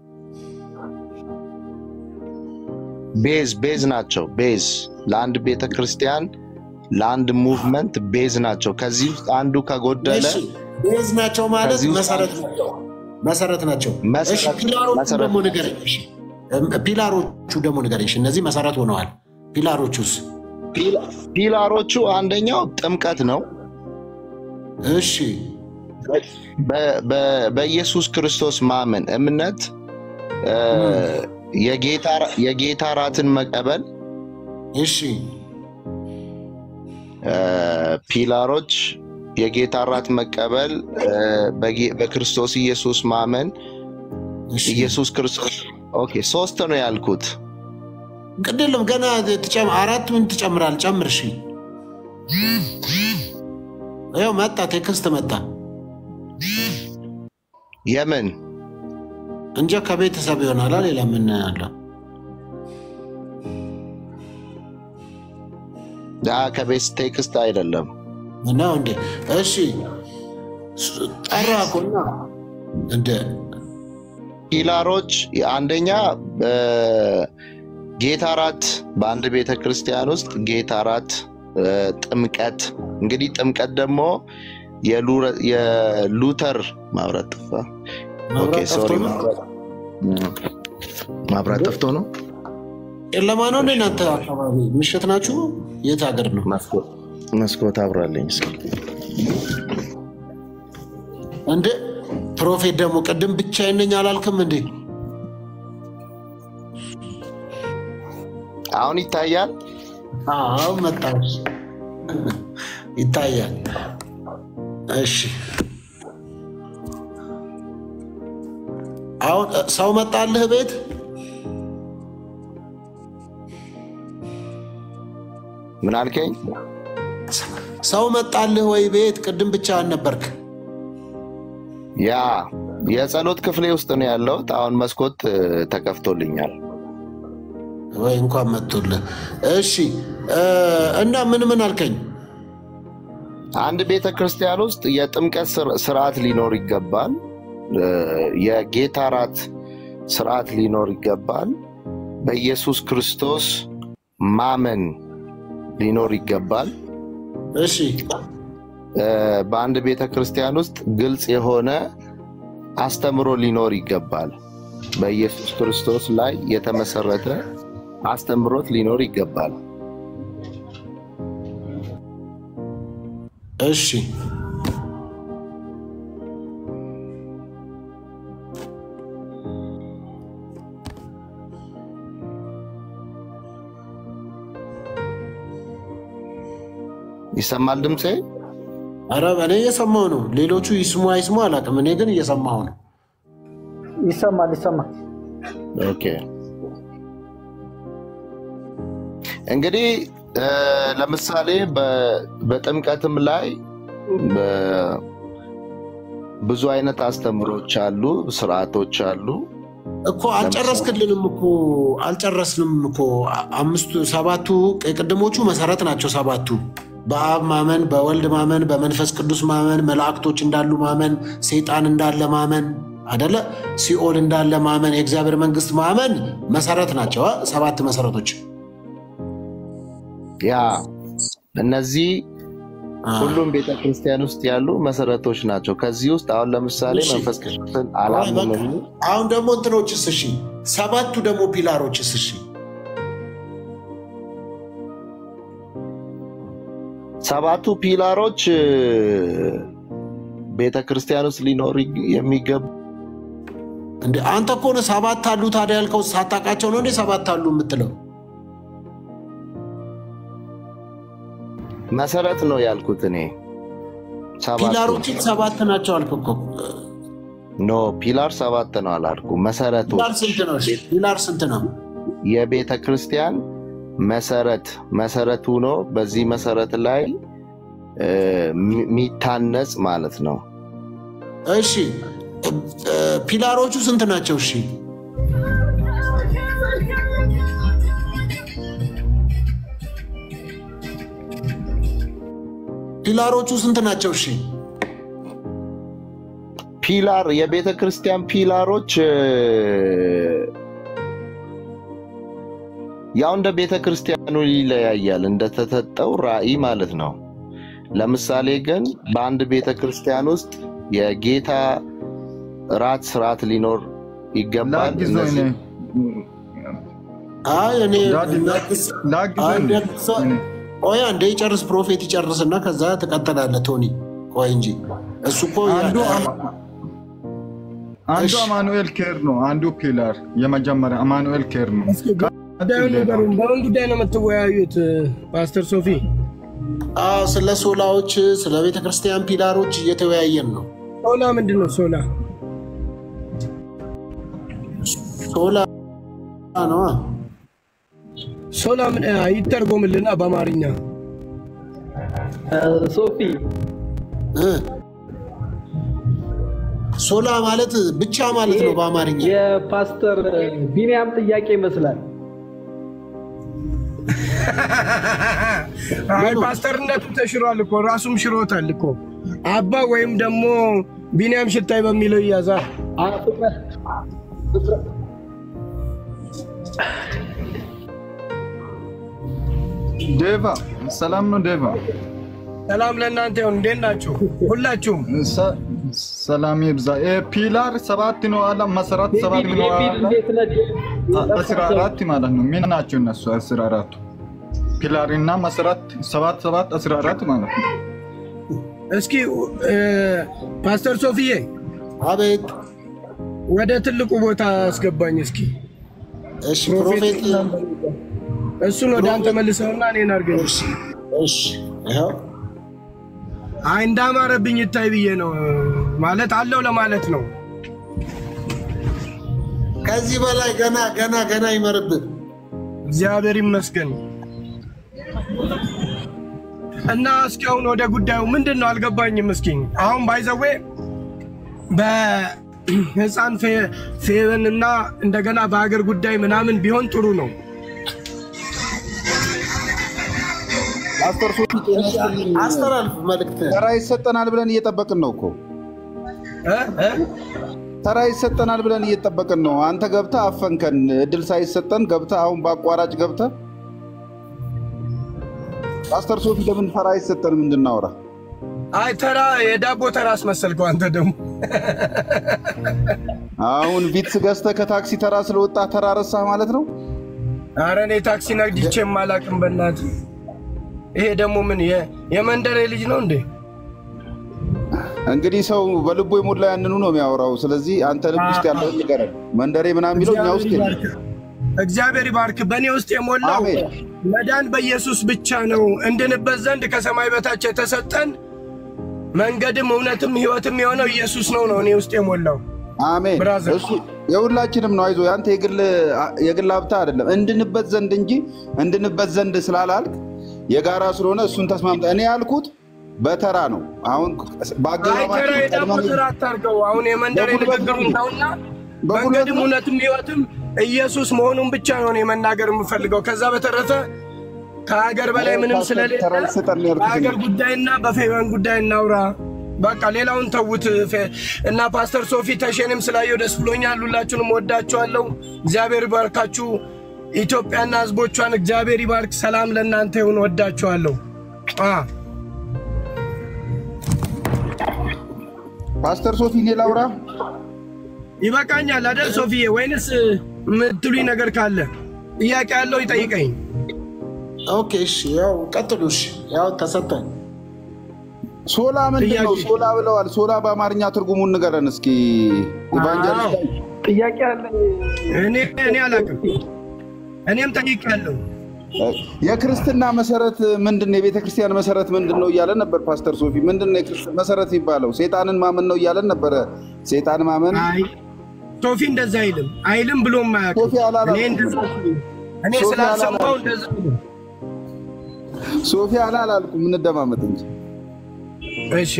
ቤዝ ናቸው። ቤዝ ለአንድ ቤተክርስቲያን ለአንድ ሙቭመንት ቤዝ ናቸው። ከዚህ ውስጥ አንዱ ከጎደለ ቤዝ ናቸው ማለት መሰረት ናቸው። እሺ ፒላሮቹ ደግሞ ንገረኝ። እነዚህ መሰረት ሆነዋል። ፒላሮቹ አንደኛው ጥምቀት ነው። እሺ በኢየሱስ ክርስቶስ ማመን እምነት፣ የጌታ ራትን መቀበል። እሺ ፒላሮች የጌታ ራት መቀበል፣ በክርስቶስ ኢየሱስ ማመን፣ ኢየሱስ ክርስቶስ። ኦኬ ሶስት ነው ያልኩት። ቅድም ገና አራት ምን ትጨምራል? ጨምር። እሺ ይኸው መጣ፣ ቴክስት መጣ። የምን እንጃ ከቤተሰብ ይሆናል። ሌላ ምን አለው? ከቤት ቴክስት አይደለም ነው እንዴ? እሺ ጠራኩና እንደ ፒላሮች አንደኛ ጌታ ራት በአንድ ቤተክርስቲያን ውስጥ ጌታ ራት፣ ጥምቀት። እንግዲህ ጥምቀት ደግሞ የሉተር ማብራት ጠፋ። ኦኬ ሶሪ ማብራት ጠፍቶ ነው። ጨለማ ነው እንዴ? እናንተ አካባቢ ምሽት ናችሁ? የት ሀገር ነው? መስኮት አብራለኝ እስኪ። እንዴ ፕሮፌት ደግሞ ቅድም ብቻዬን ነኝ አላልክም እንዴ? አሁን ይታያል? አዎ መጣሽ፣ ይታያል። እሺ አሁን ሰው መጣልህ ቤት? ምን አልከኝ? ሰው መጣልህ ወይ ቤት? ቅድም ብቻህን ነበርክ። ያ የጸሎት ክፍሌ ውስጥ ነው ያለሁት። አሁን መስኮት ተከፍቶልኛል። ወይ እንኳን መጥቶልህ። እሺ እና ምን አልከኝ? አንድ ቤተክርስቲያን ውስጥ የጥምቀት ስርዓት ሊኖር ይገባል። የጌታ ራት ስርዓት ሊኖር ይገባል። በኢየሱስ ክርስቶስ ማመን ሊኖር ይገባል። እሺ በአንድ ቤተክርስቲያን ውስጥ ግልጽ የሆነ አስተምሮ ሊኖር ይገባል። በኢየሱስ ክርስቶስ ላይ የተመሰረተ አስተምሮት ሊኖር ይገባል። እሺ ይሰማል ድምጼ? ኧረ እኔ እየሰማሁ ነው። ሌሎቹ ይስሙ አይስሙ አላውቅም። እኔ ግን እየሰማሁ ነው። ይሰማል። ኦኬ እንግዲህ ለምሳሌ በጥምቀትም ላይ ብዙ አይነት አስተምሮች አሉ፣ ስርዓቶች አሉ እኮ። አልጨረስንም እኮ አምስቱ ሰባቱ ቅድሞቹ መሰረት ናቸው። ሰባቱ በአብ ማመን፣ በወልድ ማመን፣ በመንፈስ ቅዱስ ማመን፣ መላእክቶች እንዳሉ ማመን፣ ሰይጣን እንዳለ ማመን አይደለ? ሲኦል እንዳለ ማመን፣ የእግዚአብሔር መንግስት ማመን መሰረት ናቸው። ሰባት መሰረቶች ያ እነዚህ ሁሉም ቤተክርስቲያን ውስጥ ያሉ መሰረቶች ናቸው። ከዚህ ውስጥ አሁን ለምሳሌ መንፈስ ቅዱስን አላምንም። አሁን ደግሞ እንትኖችስ? እሺ ሰባቱ ደግሞ ፒላሮችስ? እሺ ሰባቱ ፒላሮች ቤተክርስቲያን ውስጥ ሊኖር የሚገባ እንዴ? አንተ እኮ ነው ሰባት አሉ ታዲያ ያልከው። ሳታውቃቸው ነው እንዴ ሰባት አሉ የምትለው? መሰረት ነው ያልኩት እኔ። ፒላሮች ሰባት ናቸው አልኩ እኮ። ኖ ፒላር ሰባት ነው አላልኩም። መሰረቶች ፒላር ስንት ነው? የቤተ ክርስቲያን መሰረቱ ነው። በዚህ መሰረት ላይ የሚታነጽ ማለት ነው። እሺ ፒላሮቹ ስንት ናቸው? እሺ ፒላሮቹ ስንት ናቸው? እሺ ፒላር የቤተ ክርስቲያን ፒላሮች ያው እንደ ቤተ ክርስቲያኑ ይለያያል፣ እንደተሰጠው ራእይ ማለት ነው። ለምሳሌ ግን በአንድ ቤተ ክርስቲያን ውስጥ የጌታ ራት ስርዓት ሊኖር ይገባል። ቆይ አንዴ ይጨርስ፣ ፕሮፌት ይጨርስና ከዛ ትቀጥላለህ ቶኒ። ቆይ እንጂ እሱ እኮ አንዱ አማኑኤል ኬር ነው። አንዱ ፒላር የመጀመሪያ አማኑኤል ኬር ነው። በምን ጉዳይ ነው የምትወያዩት ፓስተር ሶፊ? ስለ ሶላዎች፣ ስለ ቤተክርስቲያን ፒላሮች እየተወያየን ነው። ሶላ ምንድን ነው? ሶላ ነው። ሶላ ምን ይተርጎምልና በአማርኛ? ሶፊ ሶላ ማለት ብቻ ማለት ነው በአማርኛ። የፓስተር ቢኒያም ጥያቄ ይመስላል። አይ ፓስተርነቱ ተሽሯል እኮ፣ ራሱም ሽሮታል እኮ። አባ ወይም ደግሞ ቢኒያም ሽታይ በሚለው ይያዛል። ዴቫ ሰላም ነው። ዴቫ ሰላም ለእናንተ ይሁን። እንዴት ናችሁ ሁላችሁም? ሰላም ይብዛ። ፒላር ሰባት ነው አለ፣ መሰረት ሰባት ነው አለ። 14 ማለት ነው። ምን ናቸው እነሱ? 14 ፒላርና መሰረት 7 14 ማለት ነው። እስኪ ፓስተር ሶፊዬ። አቤት። ወደ ትልቁ ቦታ አስገባኝ እስኪ። እሺ ፕሮፌት እሱን ወደ አንተ መልሰውና እኔን አድርገኝ። እሺ ይሄው አይ እንዳማረብኝ ይታይ ብዬ ነው ማለት አለው ለማለት ነው። ከዚህ በላይ ገና ይመርብህ። እግዚአብሔር ይመስገን። እና እስኪ አሁን ወደ ጉዳዩ ምንድነው አልገባኝም። እስኪ አሁን ባይዘዌ በህፃን ፌቨን እና እንደገና በሀገር ጉዳይ ምናምን ቢሆን ጥሩ ነው። ፓስተር ሶፊ አስተላልፍ መልእክት። ተራ ይሰጠናል ብለን እየጠበቅን ነው እኮ። ተራ ይሰጠናል ብለን እየጠበቅን ነው። አንተ ገብተህ አፈንከን። እድል ሳይሰጠን ገብተህ አሁን በአቋራጭ ገብተህ ፓስተር ሶፊ ለምን ተራ ይሰጠን? እንድናወራ? አይ ተራ የዳቦ ተራ አስመሰልከው አንተ ደግሞ። አሁን ቪትስ ገዝተህ ከታክሲ ተራ ስለወጣ ተራ ረሳህ ማለት ነው? ኧረ እኔ ታክሲ ነግጄም አላውቅም በእናትህ። ይሄ ደግሞ ምን የመንደሬ ልጅ ነው እንዴ? እንግዲህ ሰው በልቦ የሞላ ያንኑ ነው የሚያወራው። ስለዚህ አንተ ልብ ውስጥ ያለውን ንገረን። መንደሬ ምናምን የሚለው እኛ ውስጥ የለም። እግዚአብሔር ይባርክ። በእኔ ውስጥ የሞላው መዳን በኢየሱስ ብቻ ነው። እንድንበት ዘንድ ከሰማይ በታች የተሰጠን መንገድም እውነትም ሕይወትም የሆነው ኢየሱስ ነው እኔ ውስጥ የሞላው። አሜን። እሱ የሁላችንም ነው። አይዞህ ያንተ የግል ሀብታ አይደለም። እንድንበት ዘንድ እንጂ እንድንበት ዘንድ ስላላልክ የጋራ ስለሆነ እሱን ተስማምተህ እኔ ያልኩት በተራ ነው። አሁን ባገባባይ ተራ አታርገው። አሁን የመንደሬ ንግግር ነውና መንገድም እውነትም ሕይወትም ኢየሱስ መሆኑን ብቻ ነው እኔ መናገር የምፈልገው። ከዛ በተረፈ ከሀገር በላይ ምንም ስለሌለ በሀገር ጉዳይና በፌቨን ጉዳይ እናውራ። በቃ ሌላውን ተውት። እና ፓስተር ሶፊ ተሸንም ስላየው ደስ ብሎኛል። ሁላችሁንም ወዳችኋለሁ። እግዚአብሔር ይባርካችሁ። ኢትዮጵያና ሕዝቦቿን እግዚአብሔር ይባርክ። ሰላም ለእናንተ ይሁን። ወዳችኋለሁ። ፓስተር ሶፊ እኔ ላውራ ይበቃኛል አይደል ሶፊዬ? ወይንስ ምትሉኝ ነገር ካለ ጥያቄ ያለው ይጠይቀኝ። ኦኬ እሺ፣ ያው ቀጥሉ። እሺ ያው ተሰጠኝ። ሶላ ምንድነው? ሶላ ብለዋል። ሶላ በአማርኛ ትርጉሙን ንገረን እስኪ ኢቫንጀሊስት። ጥያቄ አለኝ። እኔ አላውቅም። እኔም ጠይቄያለሁ። የክርስትና መሰረት ምንድነው? የቤተ ክርስቲያን መሰረት ምንድነው እያለ ነበር ፓስተር ሶፊ። ምንድነው የክርስትና መሰረት የሚባለው? ሰይጣንን ማመን ነው እያለ ነበር። ሰይጣን ማመን ሶፊ እንደዛ አይልም ብሎም ማያውቅ። ሶፊ አላለም። እኔ ስላልሰማው እንደዛ ሶፊ አላልኩም። እንደማመጥ እንጂ። እሺ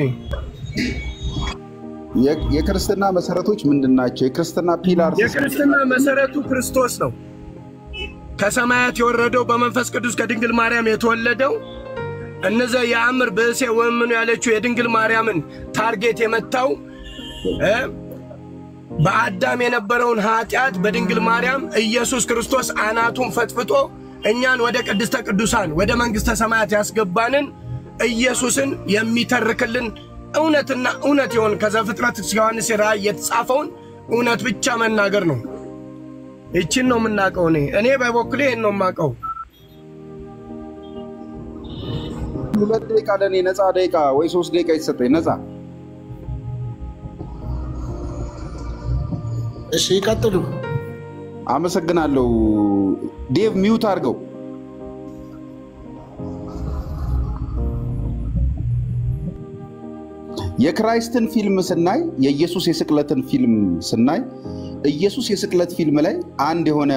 የክርስትና መሰረቶች ምንድናቸው? የክርስትና ፒላርስ። የክርስትና መሰረቱ ክርስቶስ ነው። ከሰማያት የወረደው በመንፈስ ቅዱስ ከድንግል ማርያም የተወለደው እነዛ የአምር በእሴ ወምኑ ያለችው የድንግል ማርያምን ታርጌት የመታው በአዳም የነበረውን ኃጢአት በድንግል ማርያም ኢየሱስ ክርስቶስ አናቱን ፈጥፍጦ እኛን ወደ ቅድስተ ቅዱሳን ወደ መንግስተ ሰማያት ያስገባንን ኢየሱስን የሚተርክልን እውነትና እውነት ይሆን ከዘፍጥረት እስከ ዮሐንስ ራእይ የተጻፈውን እውነት ብቻ መናገር ነው። እቺን ነው የምናውቀው። እኔ በበኩሌ ነው የማውቀው። 2 ደቂቃ ለኔ ነፃ ደቂቃ ወይ 3 ደቂቃ ይሰጠኝ ነፃ። እሺ ይቀጥሉ። አመሰግናለሁ። ዴቭ ሚውት አድርገው። የክራይስትን ፊልም ስናይ የኢየሱስ የስቅለትን ፊልም ስናይ ኢየሱስ የስቅለት ፊልም ላይ አንድ የሆነ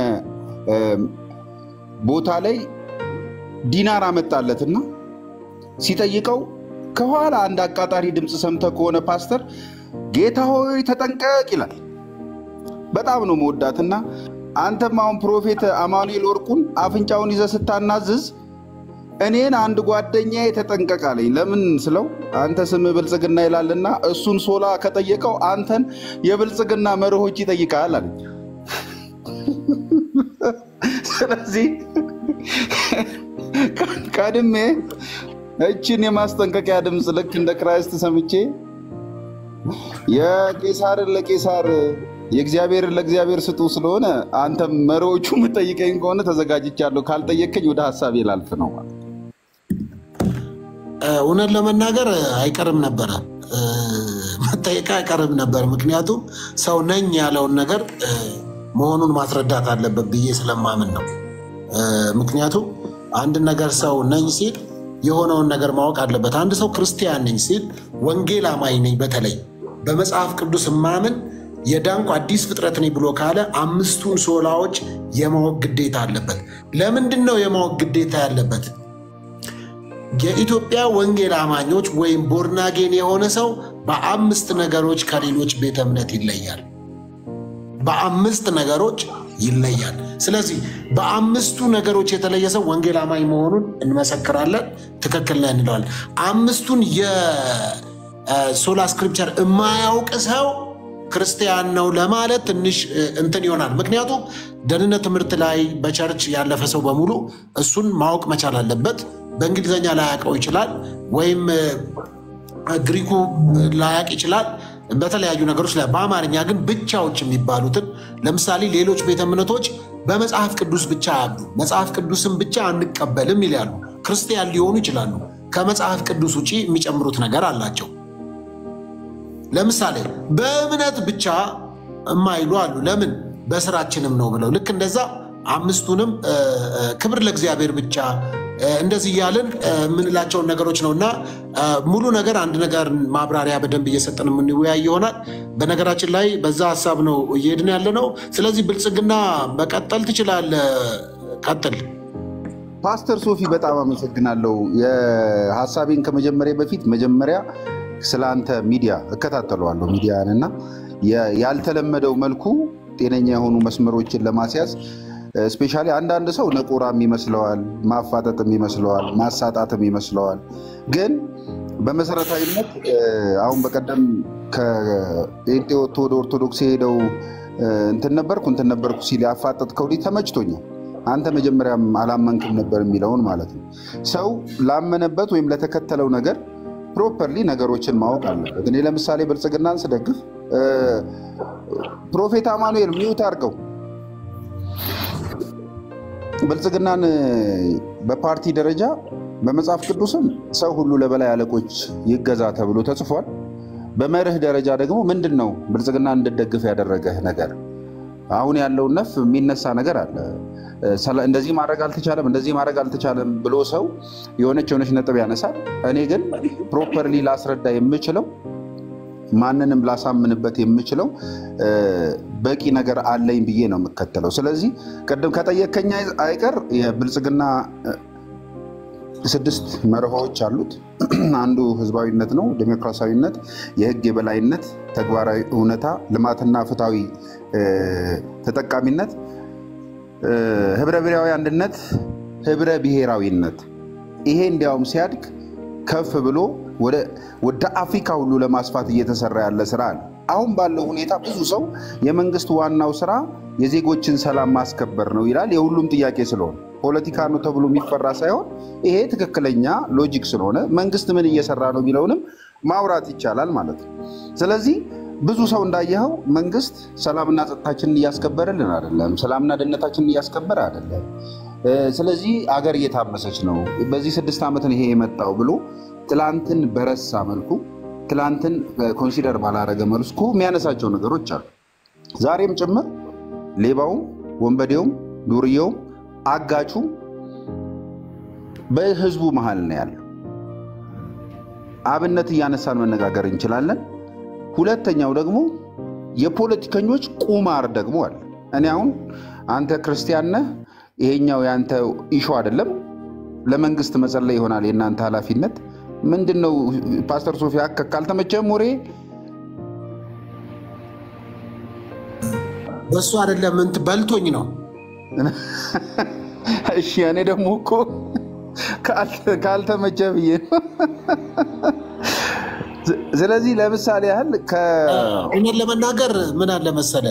ቦታ ላይ ዲናር አመጣለትና ሲጠይቀው ከኋላ አንድ አቃጣሪ ድምጽ ሰምተ ከሆነ ፓስተር ጌታ ሆይ ተጠንቀቅ ይላል። በጣም ነው መወዳትና አንተም አሁን ፕሮፌት አማኑኤል ወርቁን አፍንጫውን ይዘ ስታናዝዝ እኔን አንድ ጓደኛዬ ተጠንቀቅ አለኝ። ለምን ስለው አንተ ስም ብልጽግና ይላልና እሱን ሶላ ከጠየቀው አንተን የብልጽግና መርሆች ይጠይቃል አለኝ። ስለዚህ ቀድሜ እቺን የማስጠንቀቂያ ድምፅ ልክ እንደ ክራይስት ሰምቼ የቄሳርን ለቄሳር የእግዚአብሔርን ለእግዚአብሔር ስጡ ስለሆነ አንተም መርሆቹ የምጠይቀኝ ከሆነ ተዘጋጅቻለሁ፣ ካልጠየቀኝ ወደ ሐሳቤ ላልፍ ነው። እውነት ለመናገር አይቀርም ነበረ፣ መጠየቅ አይቀርም ነበር። ምክንያቱም ሰው ነኝ ያለውን ነገር መሆኑን ማስረዳት አለበት ብዬ ስለማምን ነው። ምክንያቱም አንድ ነገር ሰው ነኝ ሲል የሆነውን ነገር ማወቅ አለበት። አንድ ሰው ክርስቲያን ነኝ ሲል ወንጌል አማኝ ነኝ፣ በተለይ በመጽሐፍ ቅዱስ ማምን የዳንኩ አዲስ ፍጥረት ነኝ ብሎ ካለ 5ቱን ሶላዎች የማወቅ ግዴታ አለበት። ለምንድን ነው የማወቅ ግዴታ ያለበት? የኢትዮጵያ ወንጌል አማኞች ወይም ቦርናጌን የሆነ ሰው በ5 ነገሮች ከሌሎች ቤተ እምነት ይለያል። በ5 ነገሮች ይለያል። ስለዚህ በ5ቱ ነገሮች የተለየ ሰው ወንጌል አማኝ መሆኑን እንመሰክራለን፣ ትክክል ነን እንለዋለን። 5ቱን የሶላ ስክሪፕቸር የማያውቅ ሰው ክርስቲያን ነው ለማለት ትንሽ እንትን ይሆናል። ምክንያቱም ደህንነት ትምህርት ላይ በቸርች ያለፈ ሰው በሙሉ እሱን ማወቅ መቻል አለበት። በእንግሊዝኛ ላያውቀው ይችላል፣ ወይም ግሪኩ ላያውቅ ይችላል፣ በተለያዩ ነገሮች ላይ። በአማርኛ ግን ብቻዎች የሚባሉትን ለምሳሌ ሌሎች ቤተ እምነቶች በመጽሐፍ ቅዱስ ብቻ ያሉ መጽሐፍ ቅዱስን ብቻ አንቀበልም ይላሉ። ክርስቲያን ሊሆኑ ይችላሉ፣ ከመጽሐፍ ቅዱስ ውጪ የሚጨምሩት ነገር አላቸው። ለምሳሌ በእምነት ብቻ የማይሉ አሉ። ለምን? በስራችንም ነው ብለው። ልክ እንደዛ አምስቱንም ክብር ለእግዚአብሔር ብቻ እንደዚህ እያልን የምንላቸውን ነገሮች ነው እና ሙሉ ነገር አንድ ነገር ማብራሪያ በደንብ እየሰጠን የምንወያይ ይሆናል። በነገራችን ላይ በዛ ሀሳብ ነው እየሄድን ያለ ነው። ስለዚህ ብልጽግና መቀጠል ትችላለህ። ቀጥል። ፓስተር ሶፊ በጣም አመሰግናለሁ። የሀሳቤን ከመጀመሪያ በፊት መጀመሪያ ስለአንተ ሚዲያ እከታተለዋለሁ ሚዲያን እና ያልተለመደው መልኩ ጤነኛ የሆኑ መስመሮችን ለማስያዝ ስፔሻሊ አንዳንድ ሰው ነቆራም ይመስለዋል፣ ማፋጠጥም ይመስለዋል፣ ማሳጣትም ይመስለዋል። ግን በመሰረታዊነት አሁን በቀደም ከጴንጤ ወጥቶ ወደ ኦርቶዶክስ ሄደው እንትን ነበርኩ ሲል ያፋጠጥከው ተመችቶኛል። አንተ መጀመሪያም አላመንክም ነበር የሚለውን ማለት ነው። ሰው ላመነበት ወይም ለተከተለው ነገር ፕሮፐርሊ ነገሮችን ማወቅ አለበት። እኔ ለምሳሌ ብልጽግናን ስደግፍ ፕሮፌት አማኑኤል ሚውት አድርገው ብልጽግናን በፓርቲ ደረጃ በመጽሐፍ ቅዱስም ሰው ሁሉ ለበላይ አለቆች ይገዛ ተብሎ ተጽፏል። በመርህ ደረጃ ደግሞ ምንድነው ብልጽግና እንድደግፍ ያደረገህ ነገር? አሁን ያለው ነፍ የሚነሳ ነገር አለ። እንደዚህ ማድረግ አልተቻለም ብሎ ሰው የሆነች ነጥብ ያነሳል። እኔ ግን ፕሮፐርሊ ላስረዳ የምችለው ማንንም ላሳምንበት የምችለው በቂ ነገር አለኝ ብዬ ነው የምከተለው። ስለዚህ ቀደም ከጠየቀኛ አይቀር የብልጽግና 6 መርሆች አሉት። አንዱ ህዝባዊነት ነው፣ ዲሞክራሲያዊነት፣ የህግ የበላይነት፣ ተግባራዊ እውነታ፣ ልማትና ፍትሃዊ ተጠቃሚነት፣ ህብረ ብሔራዊ አንድነት፣ ህብረ ብሔራዊነት። ይሄ እንዲያውም ሲያድግ ከፍ ብሎ ወደ አፍሪካ ሁሉ ለማስፋት እየተሰራ ያለ ስራ አለ። አሁን ባለው ሁኔታ ብዙ ሰው የመንግስት ዋናው ስራ የዜጎችን ሰላም ማስከበር ነው ይላል። የሁሉም ጥያቄ ስለሆነ ፖለቲካ ነው ተብሎ የሚፈራ ሳይሆን ይሄ ትክክለኛ ሎጂክ ስለሆነ መንግስት ምን እየሰራ ነው የሚለውንም ማውራት ይቻላል ማለት ነው። ስለዚህ ብዙ ሰው እንዳየኸው መንግስት ሰላምና ጸጥታችንን እያስከበረልን አይደለም፣ ሰላምና ደህንነታችንን እያስከበረ አይደለም። ስለዚህ አገር እየታመሰች ነው፣ በዚህ 6 ዓመት ይሄ የመጣው ብሎ ትላንትን በረሳ መልኩ ትላንትን ኮንሲደር ባላረገ መልኩ የሚያነሳቸው ነገሮች አሉ። ዛሬም ጭምር ሌባውም፣ ወንበዴውም፣ ዱርዬውም፣ አጋቹም በህዝቡ መሃል ነው ያለው። አብነት እያነሳን መነጋገር እንችላለን። ሁለተኛው ደግሞ የፖለቲከኞች ቁማር ደግሞ አለ። እኔ አሁን አንተ ክርስቲያን ነህ፣ ይሄኛው ያንተ ኢሹ አይደለም፣ ለመንግስት መጸለይ ይሆናል የናንተ ኃላፊነት ምንድነው? ፓስተር ሶፊያ ካልተመቸም ወሬ በሱ አይደለም እንት በልቶኝ ነው። እሺ እኔ ደግሞ እኮ ካልተመቸ ብዬ ነው። ስለዚህ ለምሳሌ ያህል እኔን ለመናገር ምን አለ መሰለ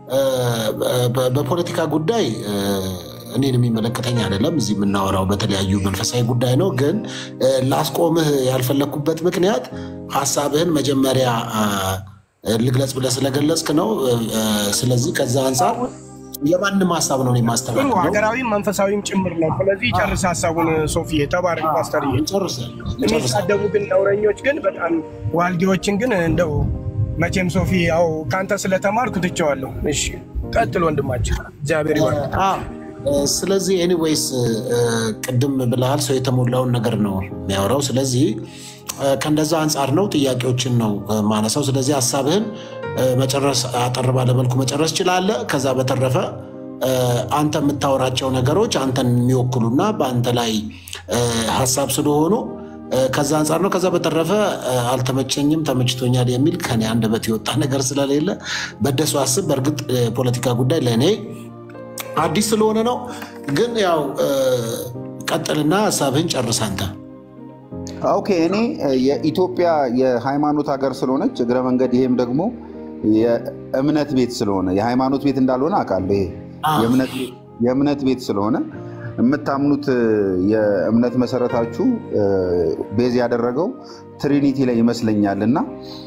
በፖለቲካ ጉዳይ እኔን የሚመለከተኝ አይደለም። እዚህ የምናወራው በተለያዩ መንፈሳዊ ጉዳይ ነው። ግን ላስቆምህ ያልፈለኩበት ምክንያት ሐሳብህን መጀመሪያ ልግለጽ ብለህ ስለገለጽክ ነው። ስለዚህ ከዛ አንፃር የማንም ሐሳብ ነው የማስተባበረው፣ ሀገራዊም መንፈሳዊም ጭምር ነው። ስለዚህ ጨርስ ሐሳቡን ሶፊዬ። ተባረክ ፓስተርዬ። የሚሳደቡ ግን ነውረኞች ግን በጣም ዋልጌዎችን ግን እንደው መቼም ሶፊ ያው ካንተ ስለተማርኩ ትቼዋለሁ። እሺ ቀጥል ወንድማችን፣ እግዚአብሔር ይባርክ። ስለዚህ ኤኒዌይስ ቅድም ብለሃል፣ ሰው የተሞላውን ነገር ነው የሚያወራው። ስለዚህ ከእንደዛ አንጻር ነው ጥያቄዎችን ነው ማነሳው። ስለዚህ ሐሳብህን መጨረስ አጠር ባለ መልኩ መጨረስ ይችላለህ። ከዛ በተረፈ አንተ የምታወራቸው ነገሮች አንተን የሚወክሉና በአንተ ላይ ሐሳብ ስለሆኑ ከዛ አንጻር ነው። ከዛ በተረፈ አልተመቸኝም ተመችቶኛል የሚል ከኔ አንደበት የወጣ ነገር ስለሌለ በደሱ አስብ። በእርግጥ ፖለቲካ ጉዳይ ለእኔ አዲስ ስለሆነ ነው። ግን ያው ቀጥልና ሐሳብህን ጨርስ አንተ። ኦኬ። እኔ የኢትዮጵያ የሃይማኖት ሀገር ስለሆነች እግረ መንገድ ይሄም ደግሞ የእምነት ቤት ስለሆነ የሃይማኖት ቤት እንዳልሆነ አውቃለሁ። ይሄ የእምነት ቤት ስለሆነ የምታምኑት የእምነት መሰረታችሁ ቤዝ ያደረገው ትሪኒቲ ላይ ይመስለኛልና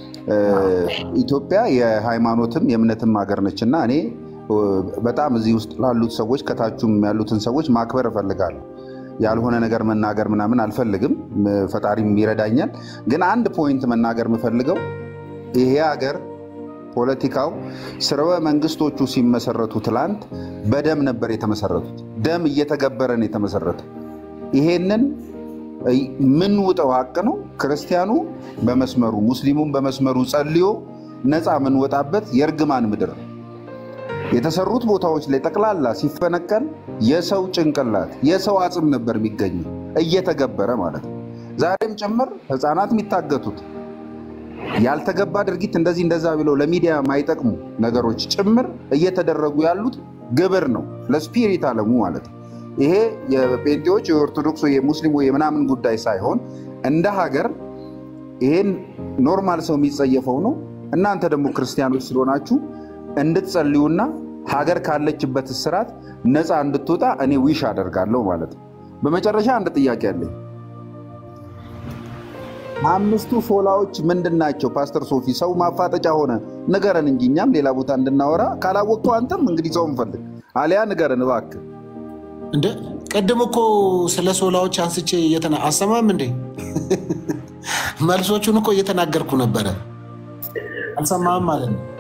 ኢትዮጵያ የሃይማኖትም የእምነትም ሀገር ነችና እኔ በጣም እዚህ ውስጥ ላሉት ሰዎች ከታቹም ያሉትን ሰዎች ማክበር እፈልጋለሁ። ያልሆነ ነገር መናገር ምናምን አልፈልግም፣ ፈጣሪም ይረዳኛል። ግን አንድ ፖይንት መናገር የምፈልገው ይሄ ሀገር ፖለቲካው ስርወ መንግስቶቹ ሲመሰረቱ ትላንት በደም ነበር የተመሰረቱት። ደም እየተገበረ ነው የተመሰረተው። ይሄንን ምን ውጠው ሀቅ ነው። ክርስቲያኑ በመስመሩ ሙስሊሙን በመስመሩ ጸልዮ ነፃ ምን ወጣበት የርግማን ምድር የተሰሩት ቦታዎች ላይ ጠቅላላ ሲፈነቀል የሰው ጭንቅላት የሰው አጽም ነበር የሚገኘው እየተገበረ ማለት ነው። ዛሬም ጭምር ህፃናት የሚታገቱት ያልተገባ ድርጊት እንደዚህ እንደዛ ብለው ለሚዲያ ማይጠቅሙ ነገሮች ጭምር እየተደረጉ ያሉት ግብር ነው ለስፒሪት ዓለሙ ማለት ነው። ይሄ የጴንጤዎች የኦርቶዶክስ የሙስሊሙ የምናምን ጉዳይ ሳይሆን እንደ ሀገር ይሄን ኖርማል ሰው የሚጸየፈው ነው። እናንተ ደግሞ ክርስቲያኖች ስለሆናችሁ እንድትጸልዩና ሀገር ካለችበት እስራት ነፃ እንድትወጣ እኔ ዊሽ አደርጋለሁ ማለት ነው። በመጨረሻ አንድ ጥያቄ አለኝ። 5ቱ ፎላዎች ምንድናቸው? ፓስተር ሶፊ ሰው ማፋጠጫ ሆነ ንገረን እንጂ እኛም ሌላ ቦታ እንድናወራ ካላወቅከው አንተም እንግዲህ ሰው እንፈልግ አሊያ ንገረን እባክህ። እንደ ቀደም እኮ ስለ ሶላዎች አንስቼ አሰማም እንዴ? መልሶቹን እኮ እየተናገርኩ ነበረ። አልሰማም ማለት ነው።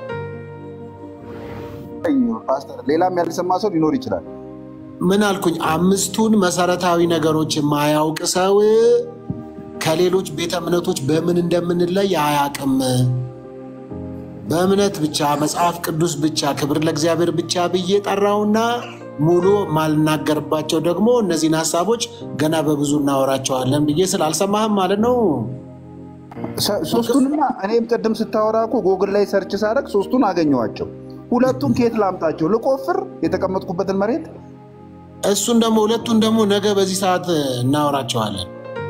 ፓስተር ሌላም ያልሰማ ሰው ሊኖር ይችላል። ምን አልኩኝ? 5ቱን መሰረታዊ ነገሮች የማያውቅ ሰው ከሌሎች ቤተ እምነቶች በምን እንደምንለይ አያውቅም። በእምነት ብቻ መጽሐፍ ቅዱስ ብቻ ክብር ለእግዚአብሔር ብቻ ብዬ ጠራውና ሙሉ ማልናገርባቸው ደግሞ እነዚህን ሐሳቦች ገና በብዙ እናወራቸዋለን ብዬ ስላልሰማህም ማለት ነው። ሶስቱንማ እኔም ቀደም ስታወራ እኮ ጎግል ላይ ሰርች ሳደርግ 3ቱን አገኘዋቸው። 2ቱን ከየት ላምጣቸው? ልቆፍር የተቀመጥኩበትን መሬት። እሱን ደግሞ 2ቱን ደግሞ ነገ በዚህ ሰዓት እናወራቸዋለን።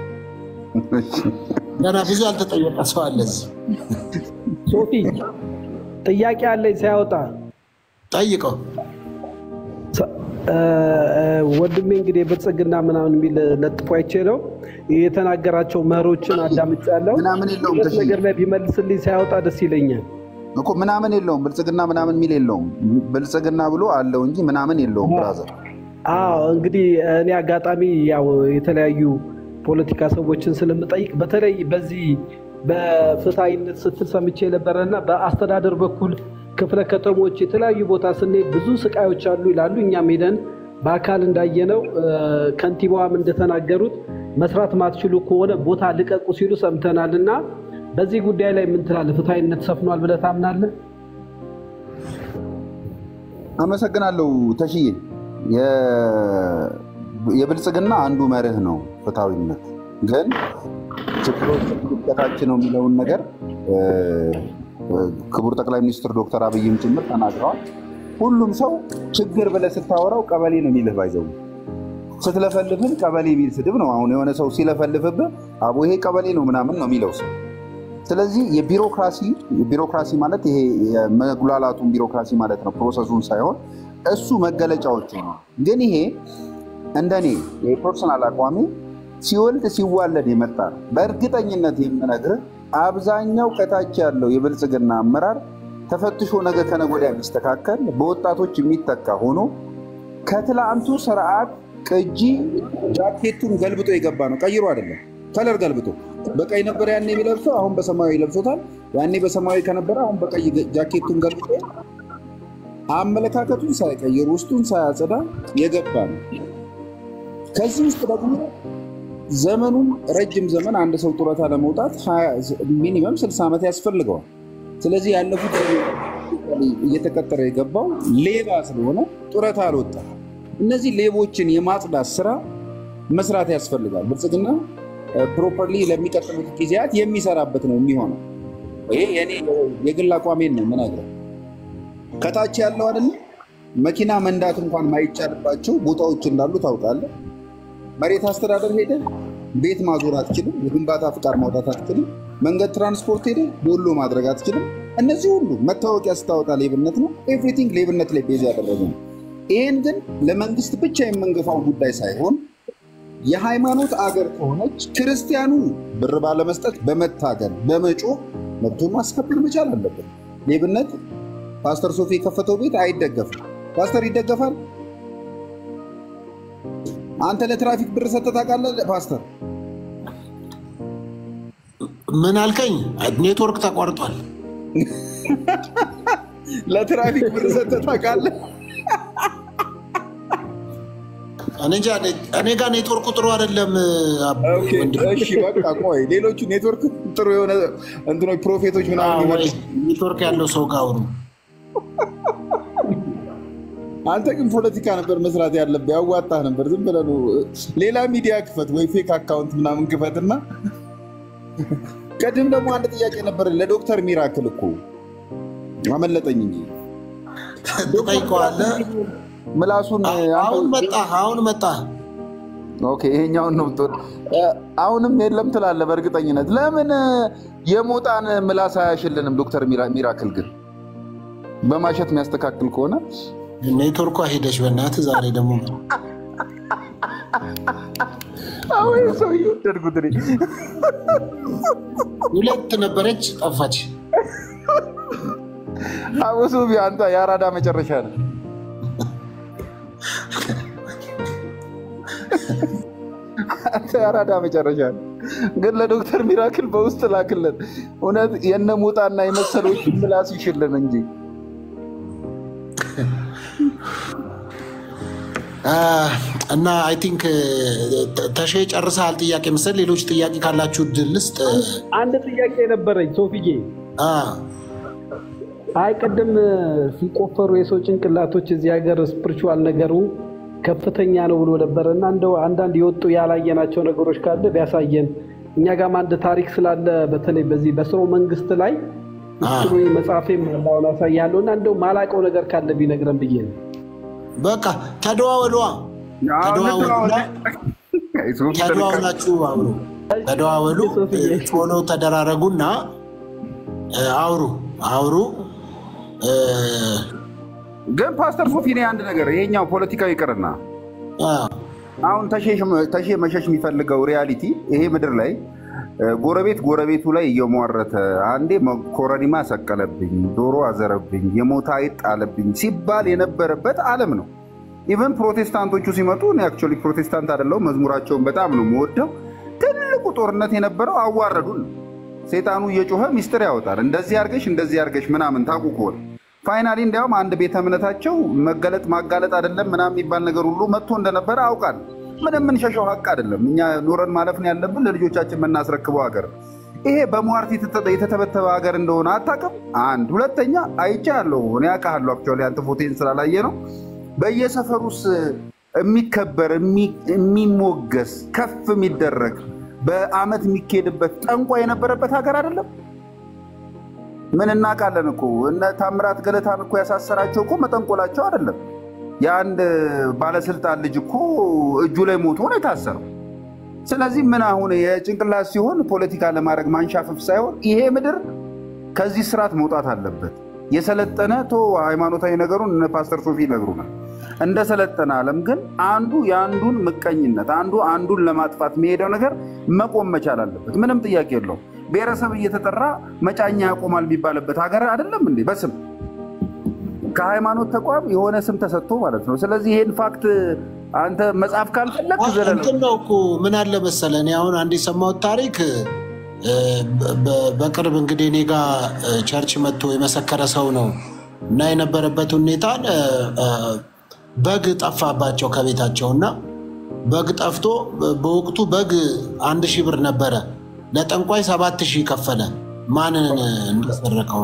ገና ብዙ ያልተጠየቀ ሰው አለ። ሶፊ ጥያቄ አለኝ ሳያወጣ ጠይቀው። ወንድሜ እንግዲህ ብልጽግና ምናምን የሚል ለጥፎ አይቼ ነው የተናገራቸው መሮችን አዳምጫለሁ። ነገር ላይ ቢመልስልኝ ሳያወጣ ደስ ይለኛል እኮ። ምናምን የለውም ብልጽግና ምናምን የሚል የለውም። ብልጽግና ብሎ አለው እንጂ ምናምን የለውም ብራዘር። አዎ እንግዲህ እኔ አጋጣሚ ያው የተለያዩ ፖለቲካ ሰዎችን ስለምጠይቅ በተለይ በዚህ በፍትሃዊነት ስትል ሰምቼ ነበረና በአስተዳደር በኩል ክፍለ ከተሞች የተለያዩ ቦታ ስንሄድ ብዙ ስቃዮች አሉ ይላሉ። እኛም ሄደን በአካል እንዳየነው ከንቲባዋም እንደተናገሩት መስራት ማትችሉ ከሆነ ቦታ ልቀቁ ሲሉ ሰምተናልና በዚህ ጉዳይ ላይ ምን ትላለህ? ፍትሃዊነት ሰፍኗል ብለህ ታምናለህ? አመሰግናለሁ ተሽዬ። የብልጽግና አንዱ መርህ ነው ፍትሃዊነት። ግን ችግሮች ከታች ነው የሚለውን ነገር ክቡር ጠቅላይ ሚኒስትር ዶክተር አብይም ጭምር ተናግረዋል። ሁሉም ሰው ችግር ብለህ ስታወራው ቀበሌ ነው የሚልህ። ባይዘው ስትለፈልፍን ቀበሌ የሚል ስድብ ነው። አሁን የሆነ ሰው ሲለፈልፍብህ አቦ ይሄ ቀበሌ ነው ምናምን ነው የሚለው ሰው። ስለዚህ የቢሮክራሲ ማለት ይሄ የመጉላላቱን ቢሮክራሲ ማለት ነው፣ ፕሮሰሱን ሳይሆን እሱ መገለጫዎች ነው። ግን ይሄ እንደኔ የፐርሰናል አቋሚ ሲወልድ ሲዋለድ የመጣ ነው። በእርግጠኝነት የምነግርህ አብዛኛው ከታች ያለው የብልጽግና አመራር ተፈትሾ ነገ ከነገ ወዲያ የሚስተካከል በወጣቶች የሚተካ ሆኖ ከትላንቱ ስርዓት ቅጂ ጃኬቱን ገልብጦ የገባ ነው። ቀይሮ አይደለም፣ ከለር ገልብጦ በቀይ ነበር ያኔ የሚለብሰው፣ አሁን በሰማያዊ ለብሶታል። ያኔ በሰማያዊ ከነበረ አሁን በቀይ ጃኬቱን ገልብጦ አመለካከቱን ሳይቀይር ውስጡን ሳያጸዳ የገባ ነው። ከዚህ ውስጥ ደግሞ ዘመኑን ረጅም ዘመን አንድ ሰው ጡረታ ለመውጣት ሚኒመም 60 ዓመት ያስፈልገዋል። ስለዚህ ያለፉት እየተቀጠረ የገባው ሌባ ስለሆነ ጡረታ አልወጣም። እነዚህ ሌቦችን የማጽዳት ስራ መስራት ያስፈልጋል። ብልጽግና ፕሮፐርሊ ለሚቀጥሉት ጊዜያት የሚሰራበት ነው የሚሆነው። ይሄ የኔ የግል አቋሜን ነው የምነግርህ። ከታች ያለው አይደል መኪና መንዳት እንኳን ማይቻልባቸው ቦታዎች እንዳሉ ታውቃለህ። መሬት አስተዳደር ሄደ ቤት ማዞር አትችልም፣ የግንባታ ፍቃድ ማውጣት አትችልም፣ መንገድ ትራንስፖርት ሄደ ቦሎ ማድረግ አትችልም። እነዚህ ሁሉ መታወቂያ ስታወጣ ሌብነት ነው። ኤቭሪቲንግ ሌብነት ላይ ቤዝ ያደረገ ነው። ይህን ግን ለመንግስት ብቻ የምንገፋው ጉዳይ ሳይሆን የሃይማኖት አገር ከሆነች ክርስቲያኑ ብር ባለመስጠት በመታገል በመጮህ መብቱን ማስከበር መቻል አለበት። ሌብነት ፓስተር ሶፊ የከፈተው ቤት አይደገፍም። ፓስተር ይደገፋል? አንተ ለትራፊክ ብር ሰጥተህ ታውቃለህ? ፓስተር ምን አልከኝ? ኔትወርክ ተቋርጧል። ለትራፊክ ብር ሰጥተህ ታውቃለህ? እኔ ጋር ኔትወርክ ቁጥሩ አይደለም። እሺ በቃ ቆይ ሌሎቹ ኔትወርክ ጥሩ የሆነ እንትኖች ፕሮፌቶች ምናምን ይመጡ ኔትወርክ ያለው ሰው ጋር አውሩ። አንተ ግን ፖለቲካ ነበር መስራት ያለብህ፣ ያዋጣህ ነበር። ዝም ብለህ ነው ሌላ ሚዲያ ክፈት ወይ ፌክ አካውንት ምናምን ክፈትና። ቀድም ደግሞ አንድ ጥያቄ ነበር ለዶክተር ሚራክል እኮ አመለጠኝ እንጂ ትጠይቀዋለህ። ምላሱን አሁን መጣ። ኦኬ ይሄኛውን ነው አሁንም የለም ትላለህ በእርግጠኝነት። ለምን የሞጣን ምላስ አያሽልንም ዶክተር ሚራክል? ግን በማሸት የሚያስተካክል ከሆነ ኔትወርኳ ሄደች በእናትህ። ዛሬ ደግሞ አሁን ሰው ይወደድኩት ሁለት ነበረች ጠፋች። አውሱ ቢያንተ ያራዳ መጨረሻ ነው። አንተ ያራዳ መጨረሻ ነው። ግን ለዶክተር ሚራክል በውስጥ ላክለት። እውነት የነ ሞጣና የመሰሎች ምላስ ይሽልን እንጂ እና አይ ቲንክ ተሼ ጨርሰሃል ጥያቄ መሰል። ሌሎች ጥያቄ ካላችሁ ድል ልስጥ። አንድ ጥያቄ ነበረኝ ሶፊዬ። አይ ቅድም ሲቆፈሩ የሰው ጭንቅላቶች እዚህ ሀገር ስፒሪቹዋል ነገሩ ከፍተኛ ነው ብሎ ነበርና እንደው አንዳንድ የወጡ ያላየናቸው ነገሮች ካለ ቢያሳየን። እኛ ጋርም አንድ ታሪክ ስላለ በተለይ በዚህ በስርወ መንግስት ላይ እሱ መጽሐፌም አላውን አሳያለሁና እንደው ማላቀው ነገር ካለ ቢነግረን ብዬ ነው። በቃ ተደዋወሉዋ ተደዋውላችሁ አውሩ። ተደዋወሉ፣ ፎሎ ተደራረጉና አውሩ። ግን ፓስተር ሶፊ እኔ አንድ ነገር ይሄኛው ፖለቲካዊ ይቅርና አሁን ተሼ መሸሽ የሚፈልገው ሪያሊቲ ይሄ ምድር ላይ ጎረቤቱ ላይ እየሟረተ አንዴ ኮረኒማ ሰቀለብኝ፣ ዶሮ አዘረብኝ፣ የሞታ አይጥ ጣለብኝ ሲባል የነበረበት ዓለም ነው። ኢቨን ፕሮቴስታንቶቹ ሲመጡ እኔ አክቹዋሊ ፕሮቴስታንት አይደለሁም፣ መዝሙራቸውን በጣም ነው የምወደው። ትልቁ ጦርነት የነበረው አዋረዱን። ሴጣኑ እየጮኸ ሚስጥር ያወጣል። እንደዚህ አርገሽ ምናምን ታውቁ ከሆነ ፋይናሊ እንዲያውም አንድ ቤተ እምነታቸው መገለጥ ማጋለጥ አይደለም ምናምን የሚባል ነገር ሁሉ መጥቶ እንደነበረ አውቃለሁ። ምንም የምንሸሸው ሀቅ አይደለም። እኛ ኖረን ማለፍ ነው ያለብን፣ ለልጆቻችን የምናስረክበው ሀገር። ይሄ በሟርት የተተበተበ ሀገር እንደሆነ አታውቅም። አንድ ሁለተኛ አይቻለሁ፣ እኔ አውቃለሁ። አክቹዋሊ አንተ ፎቴን ስላላየ ነው። በየሰፈሩስ የሚከበር የሚሞገስ ከፍ የሚደረግ በአመት የሚካሄድበት ጠንቋ የነበረበት ሀገር አይደለም። ምን እናውቃለን እኮ እነ ታምራት ገለታን እኮ ያሳሰራቸው እኮ መጠንቆላቸው አይደለም። የአንድ ባለስልጣን ልጅ እኮ እጁ ላይ ሞቶ ነው የታሰረው። ስለዚህ ምን አሁን የጭንቅላት ሲሆን ፖለቲካ ለማድረግ ማንሻፈፍ ሳይሆን ይሄ ምድር ከዚህ ስርዓት መውጣት አለበት። የሰለጠነ ሃይማኖታዊ ነገሩን እነ ፓስተር ሶፊ ይነግሩናል። እንደ ሰለጠነ ዓለም ግን አንዱ የአንዱን ምቀኝነት አንዱን ለማጥፋት የሚሄደው ነገር መቆም መቻል አለበት። ምንም ጥያቄ የለውም። ብሔረሰብ እየተጠራ መጫኛ ያቆማል የሚባልበት ሀገር አይደለም እንዴ? በስም ከሃይማኖት ተቋም የሆነ ስም ተሰጥቶ ማለት ነው። ስለዚህ ይሄን ፋክት አንተ መጽሐፍ ካልፈለክ ነው እኮ ምን አለ መሰለህ፣ እኔ አሁን አንድ የሰማሁት ታሪክ በቅርብ እንግዲህ እኔ ጋ ቸርች መጥቶ የመሰከረ ሰው ነው እና የነበረበት ሁኔታን በግ ጠፋባቸው ከቤታቸው እና በግ ጠፍቶ በወቅቱ በግ 1000 ብር ነበረ። ለጠንቋይ 7000 ከፈለ። ማንን እንደሰረቀው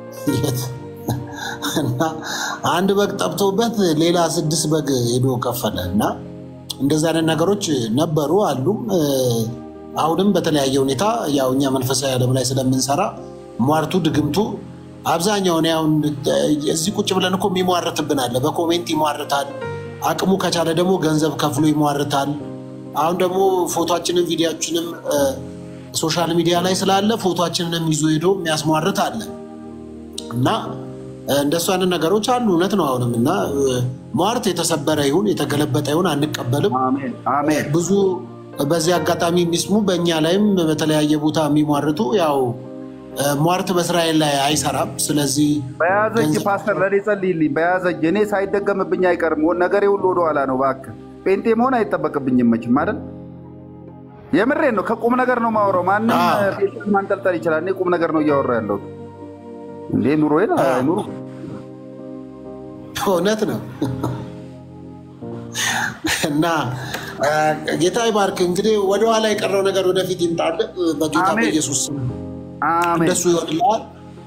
እና አንድ በግ ጠፍቶበት ሌላ 6 በግ ሄዶ ከፈለ እና እንደዛ አይነት ነገሮች ነበሩ አሉ። አሁንም በተለያየ ሁኔታ ያው እኛ መንፈሳዊ ዓለም ላይ ስለምንሰራ ሟርቱ ድግምቱ አብዛኛው ነው። አሁን እዚህ ቁጭ ብለን እኮ የሚሟርትብን አለ። በኮሜንት ይሟርታል። አቅሙ ከቻለ ደግሞ ገንዘብ ከፍሎ ይሟርታል። አሁን ደግሞ ፎቶአችንን ቪዲዮአችንን ሶሻል ሚዲያ ላይ ስላለ ፎቶአችንን ይዞ ሄዶ የሚያስሟርት አለ እና እንደሱ አይነት ነገሮች አሉ። እውነት ነው። አሁንም እና ሟርት የተሰበረ ይሁን የተገለበጠ ይሁን አንቀበልም። ብዙ በዚህ አጋጣሚ የሚስሙ በእኛ ላይም በተለያየ ቦታ የሚሟርቱ ያው ሟርት በእስራኤል ላይ አይሰራም። ስለዚህ በያዘጅ ፓስተር ለኔ ጸልይልኝ። በያዘጅ እኔ ሳይደገምብኝ አይቀርም። ነገሬ ሁሉ ወደኋላ ነው። እባክህ ጴንጤ መሆን አይጠበቅብኝም መቼም አይደል? የምሬን ነው። ከቁም ነገር ነው የማወራው። ማንም ጴንጤ ማንጠልጠል ይችላል። እኔ ቁም ነገር ነው እያወራ ያለሁት። እንዴ ኑሮዬን ኑሮ እውነት ነው። እና ጌታ ይባርክ። እንግዲህ ወደኋላ የቀረው ነገር ወደፊት ይምጣል በጌታ በኢየሱስ ስም። እንደሱ ይሆንልሃል።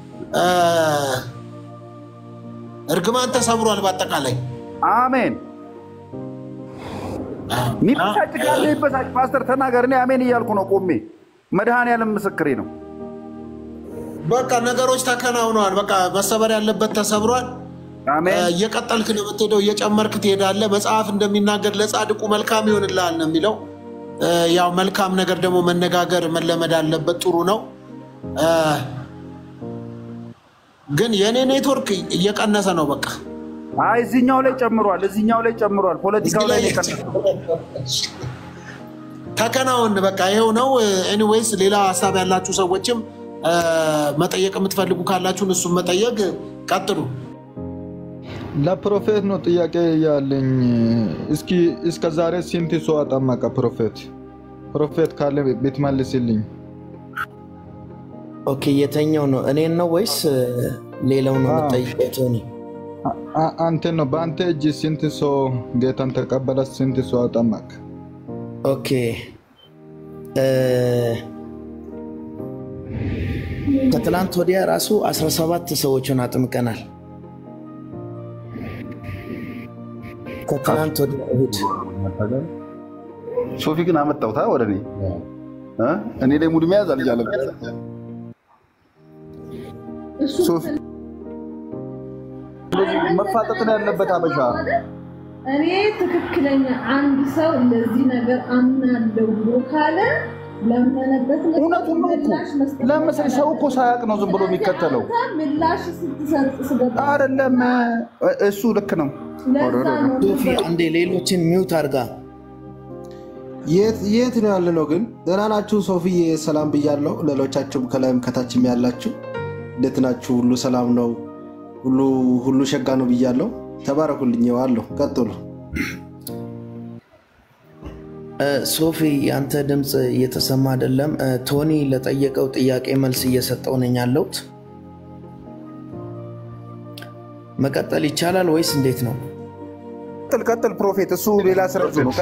እርግማን ተሰብሯል በአጠቃላይ አሜን። ሚበሳጭ ካለ ይበሳጭ። ፓስተር ተናገር። እኔ አሜን እያልኩ ነው ቆሜ። መድኃኔዓለም ምስክሬ ነው። በቃ ነገሮች ተከናውነዋል። በቃ መሰበር ያለበት ተሰብሯል። እየቀጠልክ ነው የምትሄደው፣ እየጨመርክ ትሄዳለህ። መጽሐፍ እንደሚናገር ለጻድቁ መልካም ይሆንልሃል ነው የሚለው። ያው መልካም ነገር ደግሞ መነጋገር መለመድ አለበት። ጥሩ ነው። ግን የኔ ኔትወርክ እየቀነሰ ነው። በቃ አይ እዚህኛው ላይ ጨምሯል፣ እዚህኛው ላይ ጨምሯል። ፖለቲካው ላይ ተከናውን። በቃ ይሄው ነው። ኤኒዌይስ ሌላ ሐሳብ ያላችሁ ሰዎችም መጠየቅ የምትፈልጉ ካላችሁ እሱም መጠየቅ ቀጥሉ። ለፕሮፌት ነው ጥያቄ ያለኝ። እስከ ዛሬ ስንት ሰው አጠመቀ ፕሮፌት ካለ ብትመልስልኝ። ኦኬ የተኛው ነው እኔን ነው ወይስ ሌላው ነው የምጠይቀው? አንተ ነው። በአንተ እጅ ስንት ሰው ጌታን ተቀበለ? ስንት ሰው አጠመቀ? ኦኬ ከትላንት ወዲያ ራሱ 17 ሰዎችን አጥምቀናል። ከትላንት ወዲያ እሁድ ሶፊ ግን አመጣውታ ወደ እኔ ላይ ሙድ መያዝ አልቻለም። ሶፊ መፋጠጥ ነው ያለበት አበሻ። እኔ ትክክለኛ አንድ ሰው ለዚህ ነገር አምናለሁ ብሎ ካለ ለምነበት ለምሳሌ ሰው እኮ ሳያቅ ነው ዝም ብሎ የሚከተለው። ምላሽ ስትሰጥ ስገባ አይደለም እሱ ልክ ነው። ሶፊ አንዴ ሌሎችን ሚውት አርጋ። የት ነው ያለነው? ግን ደህና ናችሁ? ሶፊዬ ሰላም ብያለሁ። ሌሎቻችሁም ከላይም ከታችም ያላችሁ እንዴት ናችሁ? ሁሉ ሰላም ነው? ሁሉ ሸጋ ነው ብያለሁ። ተባረኩልኝ። ዋለሁ ቀጥሉ። ሶፊ ያንተ ድምጽ እየተሰማ አይደለም። ቶኒ ለጠየቀው ጥያቄ መልስ እየሰጠው ነኝ ያለሁት። መቀጠል ይቻላል ወይስ እንዴት ነው? ቀጥል ፕሮፌት። እሱ ሌላ ስራ ነው።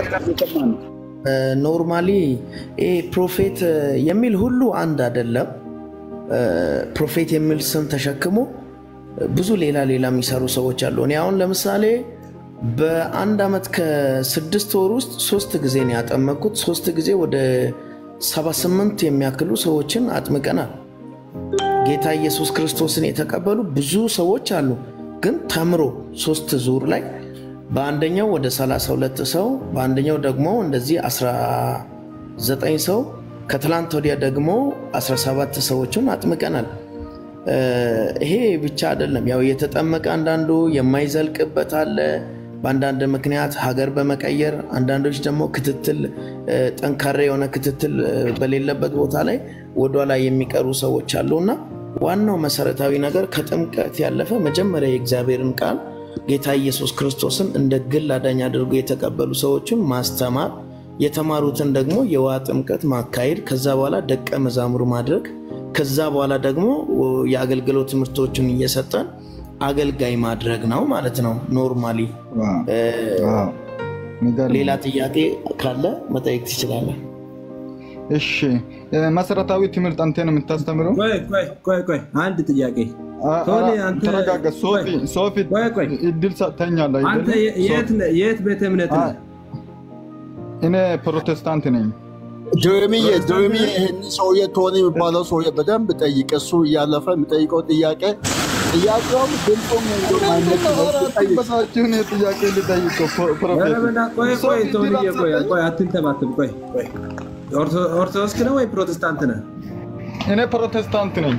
ኖርማሊ ፕሮፌት የሚል ሁሉ አንድ አይደለም። ፕሮፌት የሚል ስም ተሸክሞ ብዙ ሌላ የሚሰሩ ሰዎች አሉ። እኔ አሁን ለምሳሌ በአንድ አመት ከ6 ወር ውስጥ 3 ጊዜ ነው ያጠመቅኩት። 3 ጊዜ ወደ 78 የሚያክሉ ሰዎችን አጥምቀናል። ጌታ ኢየሱስ ክርስቶስን የተቀበሉ ብዙ ሰዎች አሉ። ግን ተምሮ 3 ዙር ላይ በአንደኛው ወደ 32 ሰው፣ በአንደኛው ደግሞ እንደዚህ 19 ሰው፣ ከትላንት ወዲያ ደግሞ 17 ሰዎችን አጥምቀናል። ይሄ ብቻ አይደለም። ያው የተጠመቀ አንዳንዱ የማይዘልቅበት አለ በአንዳንድ ምክንያት ሀገር በመቀየር፣ አንዳንዶች ደግሞ ክትትል ጠንካራ የሆነ ክትትል በሌለበት ቦታ ላይ ወደኋላ የሚቀሩ ሰዎች አሉና ዋናው መሰረታዊ ነገር ከጥምቀት ያለፈ መጀመሪያ የእግዚአብሔርን ቃል ጌታ ኢየሱስ ክርስቶስን እንደ ግል አዳኝ አድርጎ የተቀበሉ ሰዎችን ማስተማር፣ የተማሩትን ደግሞ የውሃ ጥምቀት ማካሄድ፣ ከዛ በኋላ ደቀ መዛሙር ማድረግ፣ ከዛ በኋላ ደግሞ የአገልግሎት ትምህርቶችን እየሰጠን አገልጋይ ማድረግ ነው ማለት ነው። ኖርማሊ ሌላ ጥያቄ ካለ መጠየቅ ትችላለህ። እሺ መሰረታዊ ትምህርት አንተ ነው የምታስተምረው? ቆይ አንድ ጥያቄ ተረጋጋ። ሶፊ እድል ሰጥተኛለህ አይደል? አንተ የት ቤተ እምነት ነህ? እኔ ፕሮቴስታንት ነኝ። ጀረሚዬ ይህን ሰውዬ ቶኒ የሚባለው ሰውዬ በደንብ ጠይቅ። እሱ እያለፈ የሚጠይቀው ጥያቄውም ድምፁም በሳችሁን ጥያቄ ልጠይቀው ፕሮፌት። ቆይ አትንተባትም። ቆይ ኦርቶዶክስ ነው ወይ ፕሮቴስታንት ነህ? እኔ ፕሮቴስታንት ነኝ።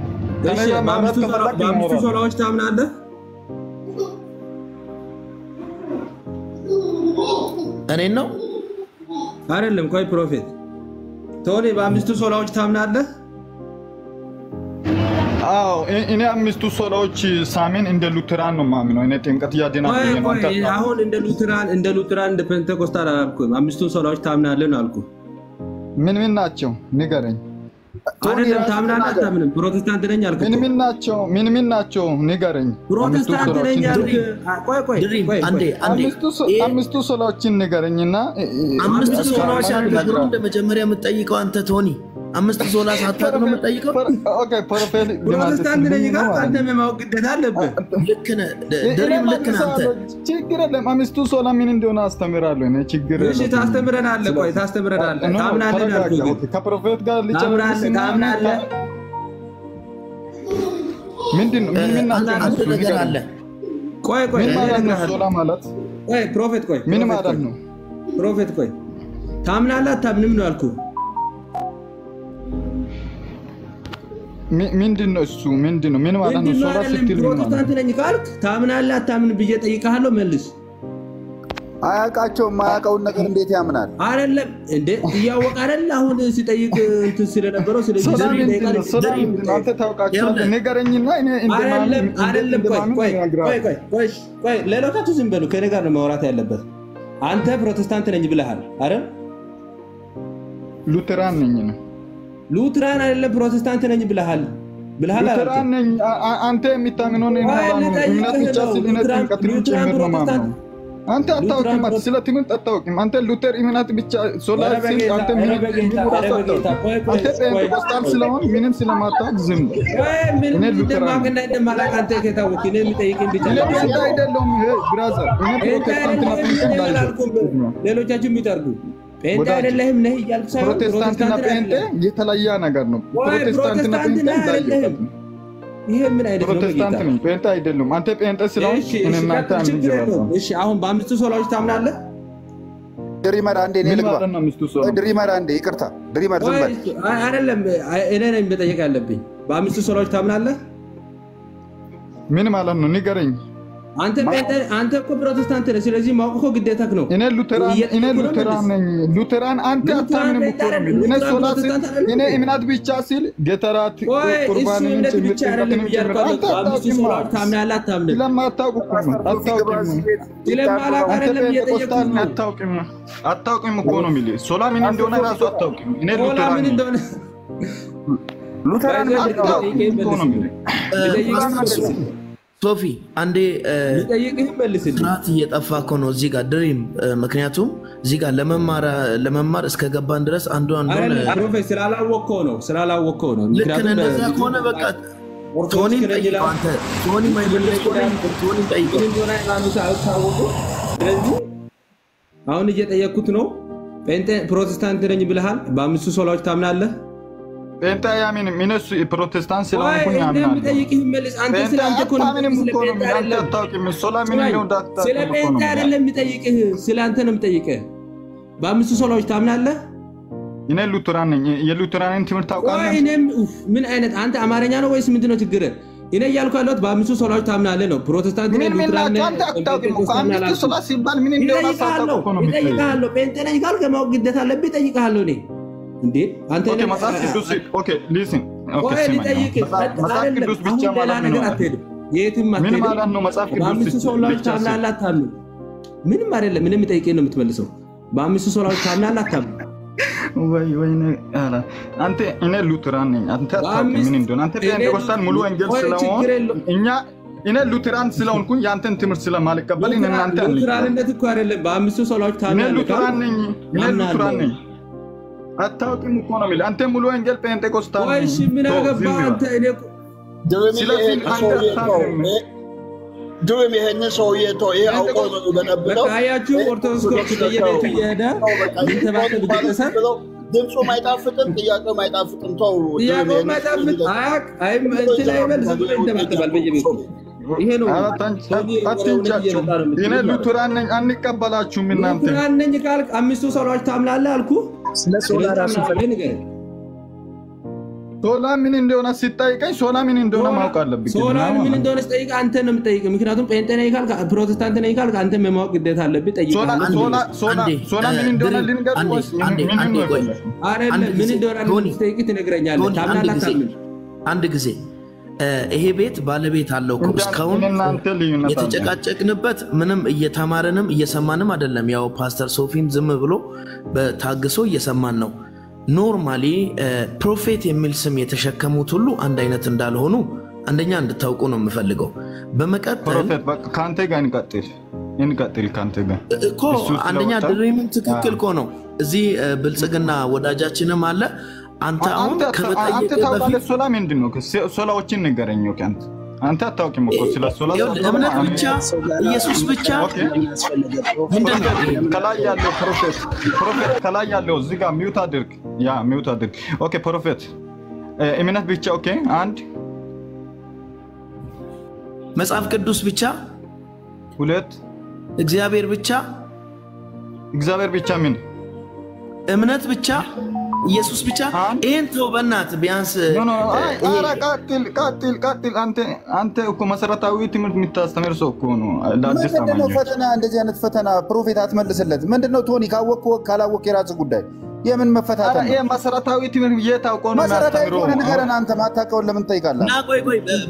በአምስቱ ሶላዎች ታምናለህ? እኔ ነው አይደለም። ቆይ ፕሮፌት ቶኒ በአምስቱ ሶላዎች ታምናለህ? አዎ እኔ አምስቱ ሶላዎች ሳሚን እንደ ሉተራን ነው ማምነው። እኔ ጥምቀት ያድናል ነው አንተ። አሁን እንደ ሉተራን እንደ ፔንቴኮስታል አላልኩም። አምስቱ ሶላዎች ታምናለህ ነው አልኩ። ምን ናቸው ንገረኝ። አይደለም ታምናለህ አታምንም? ፕሮቴስታንት ነኝ አልክ። ምን ናቸው ንገረኝ። ፕሮቴስታንት ነኝ አልክ። ቆይ አምስቱ ሶላዎችን ንገረኝና አምስቱ ሶላዎች አሉ። መጀመሪያ የምትጠይቀው አንተ ቶኒ አምስት ሶላ ሳታውቅ ነው የምትጠይቀው? ኦኬ ፕሮፌት ፕሮቴስታንት ነኝ ጋር አንተ የማወቅ ግዴታ አለብህ። ልክ ነህ ድሪም፣ ልክ ነህ አንተ። ችግር የለም። አምስቱ ሶላ ምን እንደሆነ አስተምራለሁ እኔ። ችግር የለም። እሺ ታስተምረናለህ። ቆይ ታስተምረናለህ። ታምናለህ አልኩህ። ከፕሮፌት ጋር ልጨርስ። ታምናለህ ምንድን ነው ምን አንተ ነገር አለ። ቆይ ምን ማለት ነው ሶላ ማለት? ቆይ ፕሮፌት ቆይ ምን ማለት ነው ፕሮፌት? ቆይ ታምናለህ አታምንም ነው አልኩህ። ምንድነው እሱ? ምንድነው ምን ማለት ነው ሶላ ስትል? ፕሮቴስታንት ነኝ ካልክ ታምናለህ አታምንም ብዬ ጠይቀሃለሁ፣ መልስ። አያውቃቸውም። የማያውቀውን ነገር እንዴት ያምናል? አይደለም እንዴ እያወቀ አይደል አሁን ሲጠይቅ እንትን ስለነበረው ስለዚህ አንተ ታውቃቸዋለህ። ንገረኝና እኔ አይደለም ቆይ ሌሎቻችሁ ዝም በሉ። ከእኔ ጋር ነው ማውራት ያለበት። አንተ ፕሮቴስታንት ነኝ ብለሃል አይደል? ሉተራን ነኝ ነው። ሉተራን አይደለም ፕሮቴስታንት ነኝ ብለሃል ሉተራን ነኝ። አንተ የምታምነው ነው እምነት ብቻ ስለሆነ ጥንቀትን ጭምር ነው ማለት ነው። አንተ አታውቅም። ስለ ትምህርት አታውቅም። አንተ ሉተር እምነት ብቻ ሶላ ሲል አንተ ምን አንተ ጴንጤቆስጣል ስለሆን ምንም ስለማታውቅ ዝም እኔ ሉተራን እንደማላውቅ አንተ ከታወቅ እኔ የሚጠይቅኝ ብቻ ጴንጤ አይደለሁም። ብራዘር እኔ ፕሮቴስታንት ነው። ሌሎቻችሁ የሚጠርጉ ጴንጤ አይደለህም ነህ እያልኩ ሳይሆን ፕሮቴስታንትና ጴንጤ የተለያየ ነገር ነው። ፕሮቴስታንትና ጴንጤ አይደለም። ይሄ ምን አይደለም? ፕሮቴስታንት ነኝ ጴንጤ አይደለም። አንተ ጴንጤ ስለሆንክ እኔና አንተ አንጀራው። እሺ አሁን በአምስቱ ሶላዎች ታምናለህ? ድሪመር አንዴ እኔ ልግባ። ድሪመር አንዴ ይቅርታ፣ ድሪመር ዝም በል። አይደለም እኔ ነኝ መጠየቅ ያለብኝ። በአምስቱ ሶላዎች ታምናለህ? ምን ማለት ነው ንገረኝ። አንተ እኮ ፕሮቴስታንት ነህ። ስለዚህ ማወቅ እኮ ግዴታህ ነው። እኔ ሉተራን ነኝ። ሉተራን አንተ አታምንም እኮ ነው። እኔ ሶላ ሲል እኔ እምነት ብቻ ሲል ገተራት ቁርባን እንጂ ብቻ አይደለም ያልኩት። በአምስቱ ሶላዎች ታምናለህ አታምንም? ስለማታውቅ እኮ ነው። አታውቅም እኮ ነው የሚልህ። ሶላ ምን እንደሆነ ራሱ አታውቅም። እኔ ሉተራን ምን እንደሆነ ሉተራን አታውቅም እኮ ነው የሚልህ። ሶፊ አንዴ ስርዓት እየጠፋ እኮ ነው እዚህ ጋር ድሪም። ምክንያቱም እዚህ ጋር ለመማር እስከገባን ድረስ አንዱ ፕሮፌት ስላላወቅኸው ነው። ልክ ነህ። እንደዛ ከሆነ በቃ ቶኒን ጠይቀው አንተ። ቶኒ ማይመለስ ቶኒን ጠይቀው። ስለዚህ አሁን እየጠየቅኩት ነው። ጴንጤ ፕሮቴስታንት ነኝ ብለሃል። በአምስቱ ሶላዎች ታምናለህ? ጴንጤ ያምን ምንስ ፕሮቴስታንት ስለሆንኩኝ ያምናል። አንተ ስለአንተ እኮ ነው ስለ ጴንጤ አይደለም የሚጠይቅህ፣ ስለ አንተ ነው የሚጠይቅህ። በአምስቱ ሶላዎች ታምናለህ? እኔ ሉተራን ነኝ። የሉተራንን ትምህርት ታውቃለህ? እኔም ምን አይነት አንተ አማርኛ ነው ወይስ ምንድነው ችግርህ? እኔ እያልኩ ያለሁት በአምስቱ ሶላዎች ታምናለህ ነው። ፕሮቴስታንት ነኝ ሉተራን ነኝ አንተ አታውቅም እኮ። አምስቱ ሶላ ሲባል ምን እንደሆነ አሳውቀው እኮ ነው የሚጠይቅህ። ጴንጤ ነኝ ካልክ ማወቅ ግዴታ አለብህ። እጠይቅሃለሁ እኔ እንዴ አንተ መጽሐፍ ቅዱስ ኦኬ ሊስን ኦኬ መጽሐፍ ቅዱስ ብቻ ማለት ነው። የትም ምን ማለት ነው? መጽሐፍ ቅዱስ በአምስቱ ሶላዎች ታምናለህ አታምንም? ምንም አይደለም። ምንም የሚጠይቅህ ነው የምትመልሰው። በአምስቱ ሶላዎች ታምናለህ አታምንም? ወይ አንተ እኔ ሉተራን ነኝ። አንተ አታውቅም ምን እንደሆነ። አንተ ጴንጤቆስጣል ሙሉ ወንጌል ስለሆነ እኔ ሉተራን ስለሆንኩኝ ያንተን ትምህርት ስለማልቀበል እናንተ ሉተራንነት እኮ አይደለም። በአምስቱ ሶላዎች ታምናለህ? እኔ ሉተራን ነኝ። አታውቅም እኮ ነው የሚልህ። አንተ ሙሉ ወንጌል ጴንጤቆስጣል ነኝ። እሺ ምን አገባህ አንተ? እኔ ድሮም ይሄንን ሰውዬ ይሄ አውቆ ነው የሚበነብለው። አያችሁ ኦርቶዶክስ በየቤቱ እየሄደ ድምፁም አይጣፍጥም፣ ጥያቄውም አይጣፍጥም። ተው ጥያቄውም አይጣፍጥ አይም እንትን ላይ መልስ እንደማትባል በየቤቱ ይሄ ነው። እኔ ሉተራን ነኝ አንቀበላችሁም እናንተ። ሉተራን ነኝ ካልክ አምስቱ ሶላዎች ታምናለህ አልኩህ። ስለ ሶላ ራሱ ፈልግ ሶላ ምን እንደሆነ ሲጠይቀኝ ሶላ ምን እንደሆነ ማወቅ አለብኝ። ሶላ ምን እንደሆነ ሲጠይቅ አንተ ነው የምጠይቀው። ምክንያቱም ጴንጤ ነኝ ካልክ ፕሮቴስታንት ነኝ ካልክ አንተ የማወቅ ግዴታ አለብህ። ጠይቃለህ። ሶላ ምን እንደሆነ ልንገርህ ወይስ ምን እንደሆነ ሲጠይቅ ትነግረኛለህ። ታምናለህ አታምንም? አንድ ጊዜ ይሄ ቤት ባለቤት አለው እኮ እስካሁን የተጨቃጨቅንበት ምንም እየተማረንም እየሰማንም አይደለም። ያው ፓስተር ሶፊም ዝም ብሎ በታግሶ እየሰማን ነው። ኖርማሊ ፕሮፌት የሚል ስም የተሸከሙት ሁሉ አንድ አይነት እንዳልሆኑ አንደኛ እንድታውቁ ነው የምፈልገው። በመቀጠል ፕሮፌት በቃ ካንተ ጋር እንቀጥል ካንተ ጋር እኮ አንደኛ ድሪምን ትክክል እኮ ነው። እዚህ ብልጽግና ወዳጃችንም አለ። አንተ አሁን ከመጠየቅ በፊት ሶላ ምንድነው? ሶላዎችን ንገረኝ። ኦኬ አንተ አታውቂም እኮ ስለ ሶላ እምነት ብቻ ኢየሱስ ብቻ ምንድነው? ከላይ ያለው ፕሮፌት ከላይ ያለው እዚህ ጋር ሚውት አድርግ። ሚውት አድርግ። ኦኬ ፕሮፌት እምነት ብቻ ኦኬ። አንድ መጽሐፍ ቅዱስ ብቻ፣ ሁለት እግዚአብሔር ብቻ ምን እምነት ብቻ ኢየሱስ ብቻ። ይሄን ተው በእናትህ ቢያንስ ቀጥል። አንተ እኮ መሰረታዊ ትምህርት የምታስተምር ሰው እኮ ነው። ምንድነው ፈተና? እንደዚህ አይነት ፈተና ፕሮፌት አትመልስለት። ምንድነው ቶኒ? ካወቅህ ካላወቅህ የራስህ ጉዳይ። የምን መፈታተን ነው? ይሄ መሰረታዊ ትምህርት የታውቀው ነው መሰረታዊ የሚያስተምረው። ከሆነ ንገረን። አንተ ማታውቀውን ለምን ትጠይቃለህ? ና ቆይ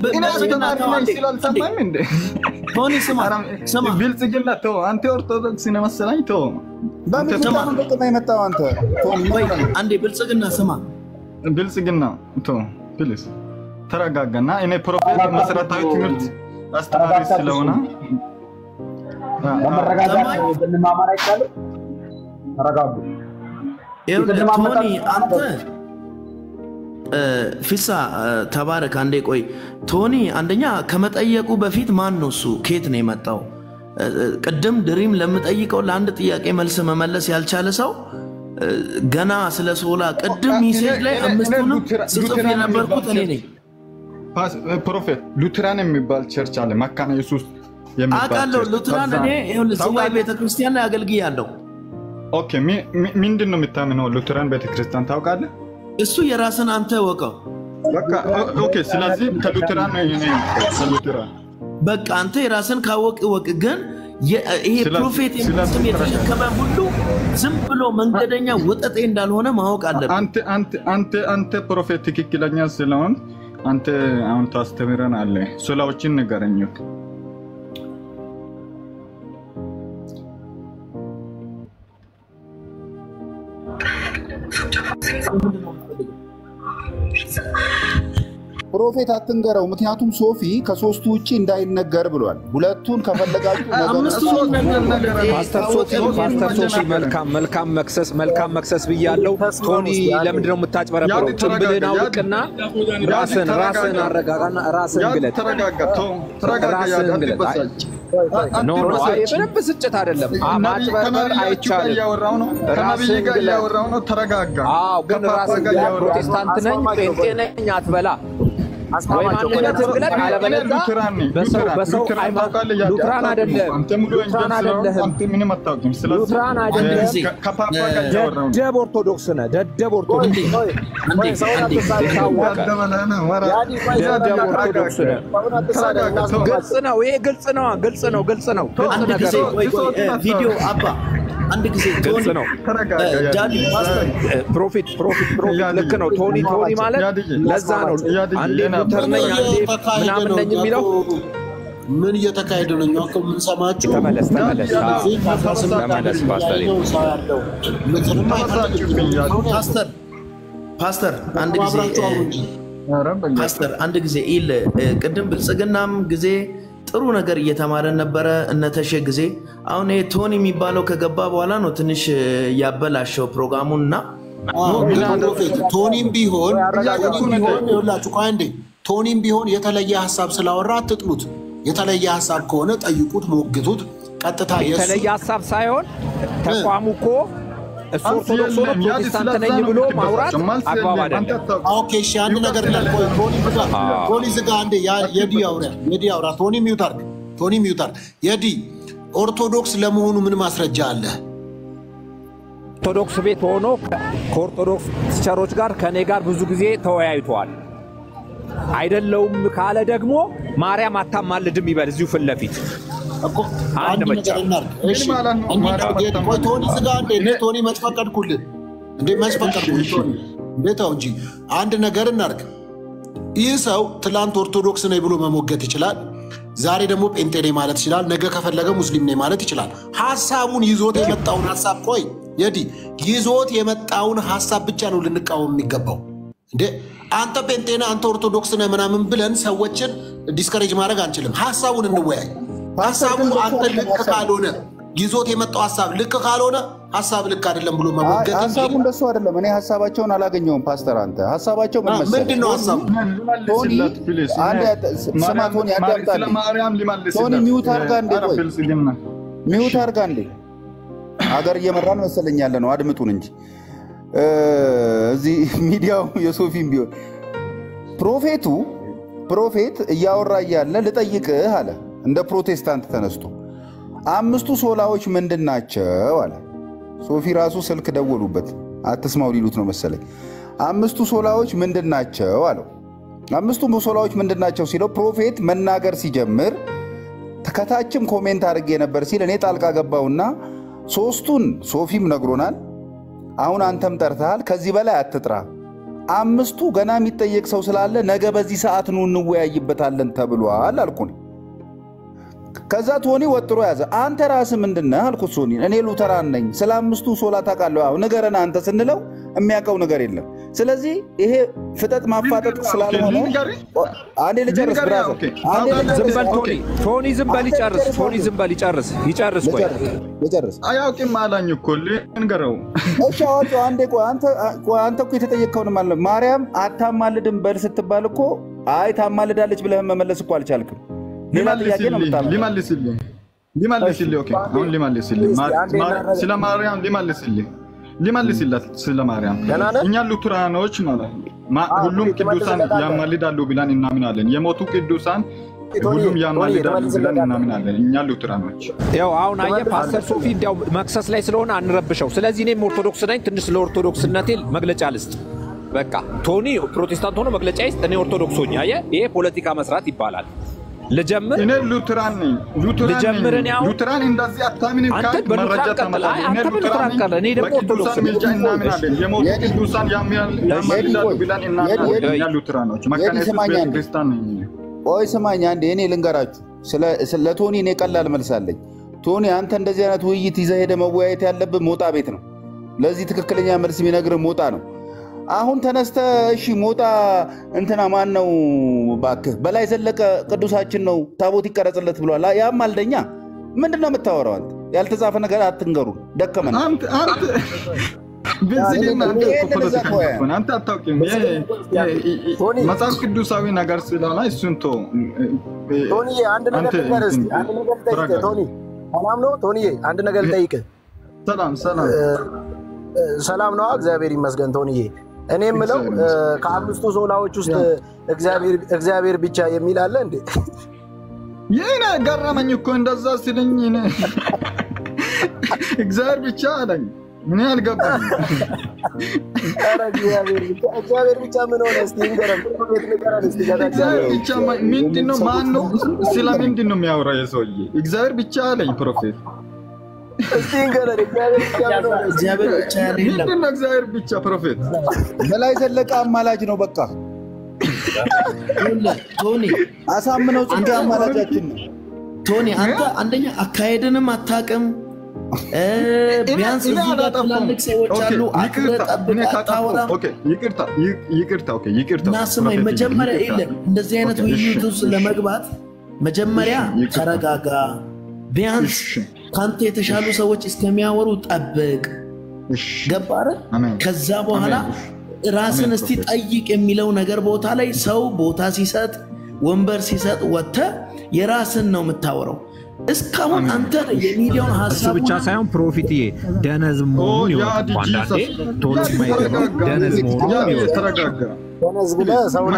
ቶኒ ስማ ብልጽግና ተው። አንተ ኦርቶዶክስ ነህ መሰለኝ። ተው በምንድነው ጥቅም የመጣው አንተ ቶኒ? አንዴ ብልጽግና ስማ፣ ብልጽግና ተው ፕሊዝ ተረጋጋና። እኔ ፕሮፌት መሰረታዊ ትምህርት አስተማሪ ስለሆነ ለመረጋጋት ብንማማር አይቻልም? ተረጋጉ። ቶኒ አንተ ፊሳ ተባረክ። አንዴ ቆይ ቶኒ፣ አንደኛ ከመጠየቁ በፊት ማን ነው እሱ? ከየት ነው የመጣው? ቅድም ድሪም ለምጠይቀው ለአንድ ጥያቄ መልስ መመለስ ያልቻለ ሰው ገና ስለ ሶላ ቅድም ሚሴጅ ላይ አምስቱንም ስጽፍ የነበርኩት እኔ ነኝ። ፕሮፌት ሉትራን የሚባል ቸርች አለ መካነ ኢየሱስ የሚባል አውቃለሁ። ሉትራን እኔ ዝዋይ ቤተክርስቲያን ላይ አገልግያለሁ። ኦኬ ምንድን ነው የምታምነው? ሉትራን ቤተክርስቲያን ታውቃለህ? እሱ የራስን አንተ ወቀው በቃ ኦኬ። ስለዚህ ከሉትራን ነው እኔ ከሉትራን በቃ አንተ የራስን ካወቅ ወቅ። ግን ይሄ ፕሮፌት ስም የተሸከመ ሁሉ ዝም ብሎ መንገደኛ ወጠጤ እንዳልሆነ ማወቅ አለብን። አንተ ፕሮፌት ትክክለኛ ስለሆን አንተ አሁን ታስተምረን አለ። ሶላዎችን ንገረኝ። ፕሮፌት አትንገረው፣ ምክንያቱም ሶፊ ከሶስቱ ውጪ እንዳይነገር ብሏል። ሁለቱን ከፈለጋችሁ ፓስተር ሶፊ መልካም መክሰስ ብያለሁ። ቶኒ ለምንድን ነው የምታጭበረብረው? ጭንብልህን አውልቅና ራስን አረጋጋና ራስን ግለጥ። ኖ ምንም ብስጭት አይደለም። ማጭበርበር አይቻልም። ራስን ግለጥ። ተረጋጋ። ግን ራስን ፕሮቴስታንት ነኝ ጴንጤ ነኝ አትበላ። ወይ ማንነትን ግለጥ፣ አለበለዚያ በሰው ሃይማኖት ሉትራን አይደለም። ደደብ ኦርቶዶክስ ነህ። ደደብ ኦርቶዶክስ ግልጽ ነው። ይሄ ግልጽ ነው። ቪዲዮ አባ አንድ ጊዜ ግልጽ ነው። ፕሮፌት ልክ ነው። ቶኒ ማለት ለዛ ነው አንዴ ሉተር ነኝ አንዴ ምናምን ነኝ የሚለው። ምን እየተካሄደ ነው? እኛ እኮ የምንሰማችሁ ተመለስ ፓስተር አንድ ጊዜ ኢል ቅድም ብልጽግናም ጊዜ ጥሩ ነገር እየተማረን ነበረ እነተሸ ጊዜ። አሁን ቶኒ የሚባለው ከገባ በኋላ ነው ትንሽ ያበላሸው ፕሮግራሙንና ቶኒም ቢሆን ቶኒም ቢሆን የተለየ ሐሳብ ስላወራ አትጥሉት። የተለየ ሐሳብ ከሆነ ጠይቁት፣ ሞግቱት። ቀጥታ የተለየ ሐሳብ ሳይሆን ተቋሙ እኮ እሱ ኦርቶዶክስ ሆኖ ፕሮቴስታንት ነኝ ብሎ ማውራት አግባብ አይደለም። ኦኬ እሺ፣ አንድ ነገር ቶኒ ዝጋ አንዴ። የዲ አውራ ቶኒ ሚውት አድርግ። የዲ ኦርቶዶክስ ለመሆኑ ምን ማስረጃ አለ? ኦርቶዶክስ ቤት ሆኖ ከኦርቶዶክስ ቸሮች ጋር ከኔ ጋር ብዙ ጊዜ ተወያይቷል። አይደለውም ካለ ደግሞ ማርያም አታማልድም ይበል እዚሁ ፊት ለፊት። አንድ ብቻ እሺ ቶኒ ዝጋ አንዴ። ቶኒ መስፈቀድኩልህ እንዴ? መስፈቀድኩልህ ቶኒ እንዴታው እንጂ አንድ ነገር እናርግ። ይህ ሰው ትላንት ኦርቶዶክስ ነኝ ብሎ መሞገት ይችላል። ዛሬ ደግሞ ጴንጤ ነኝ ማለት ይችላል። ነገ ከፈለገ ሙስሊም ነኝ ማለት ይችላል። ሐሳቡን ይዞት የመጣውን ሐሳብ ቆይ የዲ ይዞት የመጣውን ሐሳብ ብቻ ነው ልንቃወም የሚገባው እንዴ አንተ ጴንጤና አንተ ኦርቶዶክስ ነህ ምናምን ብለን ሰዎችን ዲስከሬጅ ማድረግ አንችልም ሐሳቡን እንወያይ ሐሳቡ አንተ ልክ ካልሆነ ይዞት የመጣው ሐሳብ ልክ ካልሆነ ሐሳብ ልክ አይደለም ብሎ መወገድ ሐሳቡ እንደሱ አይደለም እኔ ሐሳባቸውን አላገኘውም ፓስተር አንተ ሐሳባቸው ምን መሰለህ ምንድነው ሐሳቡ ቶኒ አንተ ስማቶን ያዳምጣል ቶኒ ሚውት አርጋ እንዴ ሀገር እየመራን መሰለኝ ያለ ነው አድምጡን እንጂ እዚህ ሚዲያው የሶፊም ቢሆን ፕሮፌት እያወራ እያለ ልጠይቅህ አለ እንደ ፕሮቴስታንት ተነስቶ 5ቱ ሶላዎች ምንድናቸው አለ ሶፊ ራሱ ስልክ ደወሉበት አትስማው ሊሉት ነው መሰለኝ 5ቱ ሶላዎች ምንድናቸው አለው 5ቱ ሶላዎች ምንድናቸው ሲለው ፕሮፌት መናገር ሲጀምር ከታችም ኮሜንት አድርጌ ነበር ሲል እኔ ጣልቃ ገባውና 3ቱን ሶፊም ነግሮናል አሁን አንተም ጠርተሃል ከዚህ በላይ አትጥራ 5ቱ ገና የሚጠየቅ ሰው ስላለ ነገ በዚህ ሰዓት ነው እንወያይበታለን ተብሏል አልኩኝ ከዛ ቶኒ ወጥሮ ያዘ አንተ ራስህ ምንድነህ አልኩት ሶኒ እኔ ሉተራን ነኝ ስለ 5ቱ ሶላ ታውቃለህ አሁን ንገረና አንተ ስንለው የሚያውቀው ነገር የለም ስለዚህ ይሄ ፍጠጥ ማፋጠጥ ስላልሆነ አንዴ ልጨርስ ብራዘር ቶኒ ዝም በል ይጨርስ ቆይ ልጨርስ አያውቅም አላኝ እኮ ልንገረው እሺ አውጡ አንዴ ቆይ አንተ እኮ የተጠየቀውን ማለት ማርያም አታማልድም በል ስትባል እኮ አይ ታማልዳለች ብለህ መመለስ እኮ አልቻልክም ሊመልስልኝ ኦኬ አሁን ሊመልስልኝ ስለ ማርያም ሊመልስላት ስለ ማርያም እኛ ሉተራኖች ማለት ሁሉም ቅዱሳን ያማልዳሉ ብለን እናምናለን የሞቱ ቅዱሳን ሁሉም ያማልዳሉ ብለን እናምናለን እኛ ሉተራኖች ያው አሁን አየህ ፓስተር ሶፊ እንዲያው መክሰስ ላይ ስለሆነ አንረብሸው ስለዚህ እኔም ኦርቶዶክስ ነኝ ትንሽ ለኦርቶዶክስነቴ መግለጫ ልስጥ በቃ ቶኒ ፕሮቴስታንት ሆኖ መግለጫ ይስጥ እኔ ኦርቶዶክስ ሆኜ አየህ ይሄ ፖለቲካ መስራት ይባላል ለጀምር እኔ ሉተራን ነኝ ሉተራን እንደዚህ አታምንም ካል መረጃ ተመላ እኔ ሉተራን እኔ ደግሞ ኦርቶዶክስ ነኝ እናምናለን የሞቱ ቅዱሳን ያማልዳሉ ብለን እናምናለን እኛ ሉተራኖች መካኒስት ክርስቲያን ነኝ ቆይ ስማኝ አንዴ እኔ ልንገራችሁ ስለ ቶኒ እኔ ቀላል መልሳለኝ ቶኒ አንተ እንደዚህ አይነት ውይይት ይዘህ ሄደ መወያየት ያለብህ ሞጣ ቤት ነው ለዚህ ትክክለኛ መልስ የሚነግር ሞጣ ነው አሁን ተነስተ እሺ ሞጣ እንትና ማን ነው ባክህ በላይ ዘለቀ ቅዱሳችን ነው ታቦት ይቀረጽለት ብሏል ያም አልደኛ ምንድነው የምታወራው አንተ ያልተጻፈ ነገር አትንገሩ ደከመን አንተ በዚህ አንተ አታውቂም መጽሐፍ ቅዱሳዊ ነገር ስለሆነ እሱን ቶኒ አንድ ነገር ልንገርህ ቶኒ ሰላም ነው ቶኒ አንድ ነገር ልጠይቅህ ሰላም ነው እግዚአብሔር ይመስገን ቶኒዬ እኔ የምለው ከ5ቱ ሶላዎች ውስጥ እግዚአብሔር ብቻ የሚል አለ እንዴ የኔ ገረመኝ እኮ እንደዛ ሲለኝ እኔ እግዚአብሔር ብቻ አለኝ እኔ አልገባኝ ኧረ እግዚአብሔር ብቻ ምን ሆነ እስቲ ንገረን እስቲ እግዚአብሔር ብቻ ምንድነው ማን ነው ስለምንድን ነው የሚያወራው የሰውዬ እግዚአብሔር ብቻ አለኝ ፕሮፌት እስቲ ንገረን እግዚአብሔር ብቻ ምንድነው እግዚአብሔር ብቻ ፕሮፌት በላይ ዘለቀ አማላጅ ነው በቃ ቶኒ አሳምነው ጽጌ አማላጃችን ነው ቶኒ አንተ አንደኛ አካሄድንም አታውቅም ቢያንስ እዚህ ጋር ትላልቅ ሰዎች አሉ ይቅርታ ናስማኝ መጀመሪያ የለም እንደዚህ አይነት ውይይት ውስጥ ለመግባት መጀመሪያ ተረጋጋ ቢያንስ ካንተ የተሻሉ ሰዎች እስከሚያወሩ ጠብቅ ገባረ ከዛ በኋላ ራስን እስቲ ጠይቅ የሚለው ነገር ቦታ ላይ ሰው ቦታ ሲሰጥ ወንበር ሲሰጥ ወጥተ የራስን ነው የምታወራው እስካሁን አንተ የሚዲያውን ሐሳብ ብቻ ሳይሆን ፕሮፊትዬ ደነዝ መሆኑን ይወጣል ቶሎ ማይገባ ደነዝ መሆኑን ይወጣል ደነዝ ብለህ ሰውና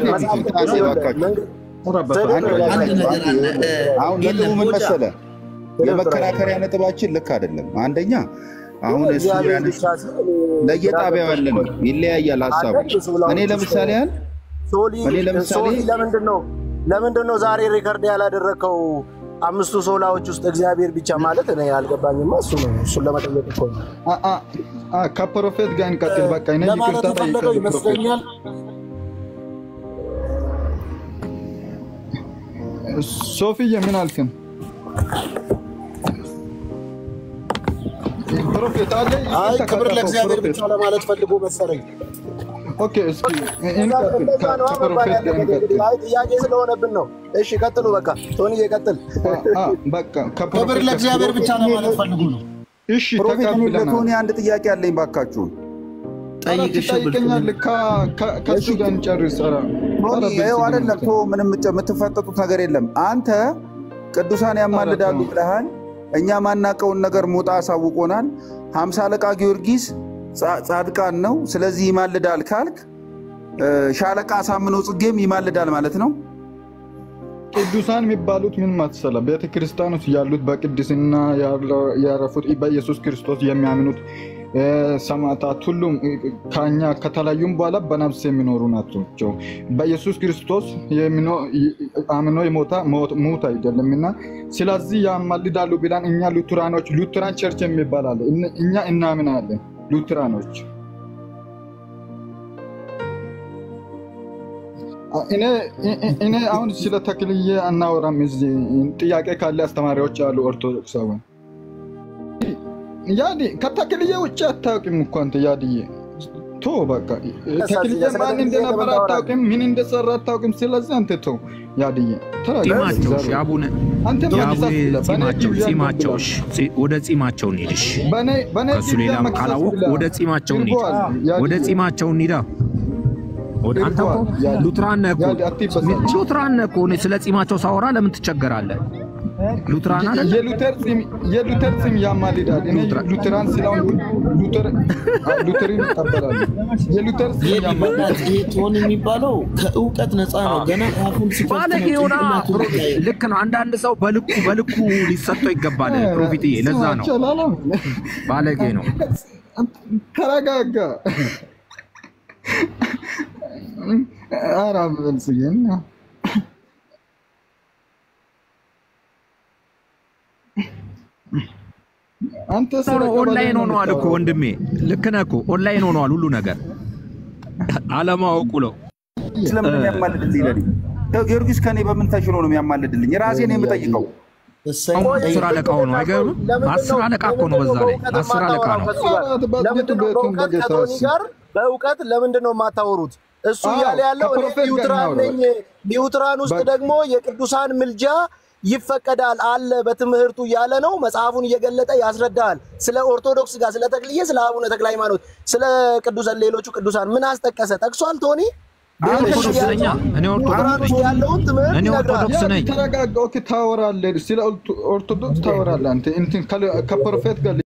አሁን ነጥቡ ምን መሰለህ የመከራከሪያ ነጥባችን ልክ አይደለም አንደኛ አሁን እሱ ለየጣቢያው ያለ ነው ይለያያል ሐሳቡ እኔ ለምሳሌ ለምንድነው ዛሬ ሪከርድ ያላደረከው 5ቱ ሶላዎች ውስጥ እግዚአብሔር ብቻ ማለት እኔ ያልገባኝማ እሱ ነው እሱን ለመጠየቅ እኮ ነው ከፕሮፌት ጋር እንቀጥል በቃ እኔ ይቅርታ ጠይቀው ይመስለኛል ሶፊ ምን አልከን ፕሮፌት አለ። አይ ክብር ለእግዚአብሔር ብቻ ለማለት ፈልጎ መሰለኝ። ኦኬ እስኪ እንቀጥል። ከፕሮፌት ጋር እንቀጥል። አይ ጥያቄ ስለሆነብን ነው። እሺ ቀጥሉ። በቃ ቶኒ ይቀጥል። በቃ ክብር ለእግዚአብሔር ብቻ ለማለት ፈልጎ ነው። እሺ ፕሮፌት ለቶኒ አንድ ጥያቄ አለኝ ባካችሁ። ጠይቀኛል። ከሱ ጋር እንጨርስ። ቶኒ ይኸው አይደለም ቶ ምንም የምትፈጠጡት ነገር የለም። አንተ ቅዱሳን ያማልዳሉ ብለሃል። እኛ ማናቀውን ነገር ሞጣ አሳውቆናል። 50 አለቃ ጊዮርጊስ ጻድቃን ነው፣ ስለዚህ ይማልዳል ካልክ ሻለቃ አሳምነው ጽጌም ይማልዳል ማለት ነው። ቅዱሳን የሚባሉት ምን መሰለ? ቤተክርስቲያን ውስጥ ያሉት በቅድስና ያረፉት በኢየሱስ ክርስቶስ የሚያምኑት ሰማዕታት ሁሉም ከኛ ከተለዩም በኋላ በነፍስ የሚኖሩ ናቸው። በኢየሱስ ክርስቶስ አምኖ የሞታ ሞት አይደለምና ስለዚህ ያማልዳሉ ብለን እኛ ሉተራን ቸርች የሚባል አለ። እኛ እናምናለን ሉተራኖች። እኔ አሁን ስለ ተክልዬ አናወራም። እዚህ ጥያቄ ካለ አስተማሪዎች አሉ ኦርቶዶክሳውያን። ያዲ ከተክልዬ ውጭ አታውቅም እኮ አንተ ያድዬ ቶ በቃ ተክልዬ ማን እንደነበረ አታውቅም፣ ምን እንደሰራ አታውቅም። ስለዚህ አንተ ቶ ያድዬ ጺማቸው ያቡነ ጺማቸው ወደ ጺማቸው እንሂድሽ። ከሱ ሌላ ካላወቅ ወደ ጺማቸው እንሂድ። ወደ ጺማቸው እንሂዳ። ወደ አንተ ሉትራን ነህ እኮ እኔ ስለ ጺማቸው ሳወራ ለምን ትቸገራለህ? ሉትራን አይደል? የሉተር ጺም ያማልዳል። እኔ ሉተራን ስለሆንኩ ሉተርን ይቀበላል። የሉተር ጺም ያማልዳል። ቶኒ የሚባለው ከእውቀት ነፃ ነው። ገና አፉን ባለጌ ሆና ልክ ነው። አንዳንድ ሰው በልኩ ሊሰጠው ይገባል። ፕሮፊት ለዛ ነው ባለጌ ነው። ተረጋጋ። አራም እንስየና አንተ ኦንላይን ሆኗል እኮ ወንድሜ፣ ልክ ነህ እኮ ኦንላይን ሆኗል ሁሉ ነገር። አለማወቁ ነው። ስለምን የሚያማልድልኝ ለኔ ጊዮርጊስ ከኔ በምን ተሽሎ ነው የሚያማልድልኝ? ራሴን የምጠይቀው። አስር አለቃ ሆኖ አይገርም? 10 አለቃ እኮ ነው። በዛ ላይ 10 አለቃ ነው። በእውቀት ለምንድን ነው የማታወሩት? እሱ እያለ ያለው ኒውትራን ነኝ። ኒውትራን ውስጥ ደግሞ የቅዱሳን ምልጃ ይፈቀዳል አለ በትምህርቱ እያለ ነው። መጽሐፉን እየገለጠ ያስረዳል። ስለ ኦርቶዶክስ ጋር ስለ ተክልዬ፣ ስለ አቡነ ተክለ ሃይማኖት፣ ስለ ቅዱሳን ሌሎቹ ቅዱሳን ምን አስጠቀሰ? ጠቅሷል ቶኒ? እኔ ኦርቶዶክስ ነኝ። ተረጋጋ። ኦኬ ታወራለህ፣ ስለ ኦርቶዶክስ ታወራለህ አንተ። እንትን ከፕሮፌት ጋር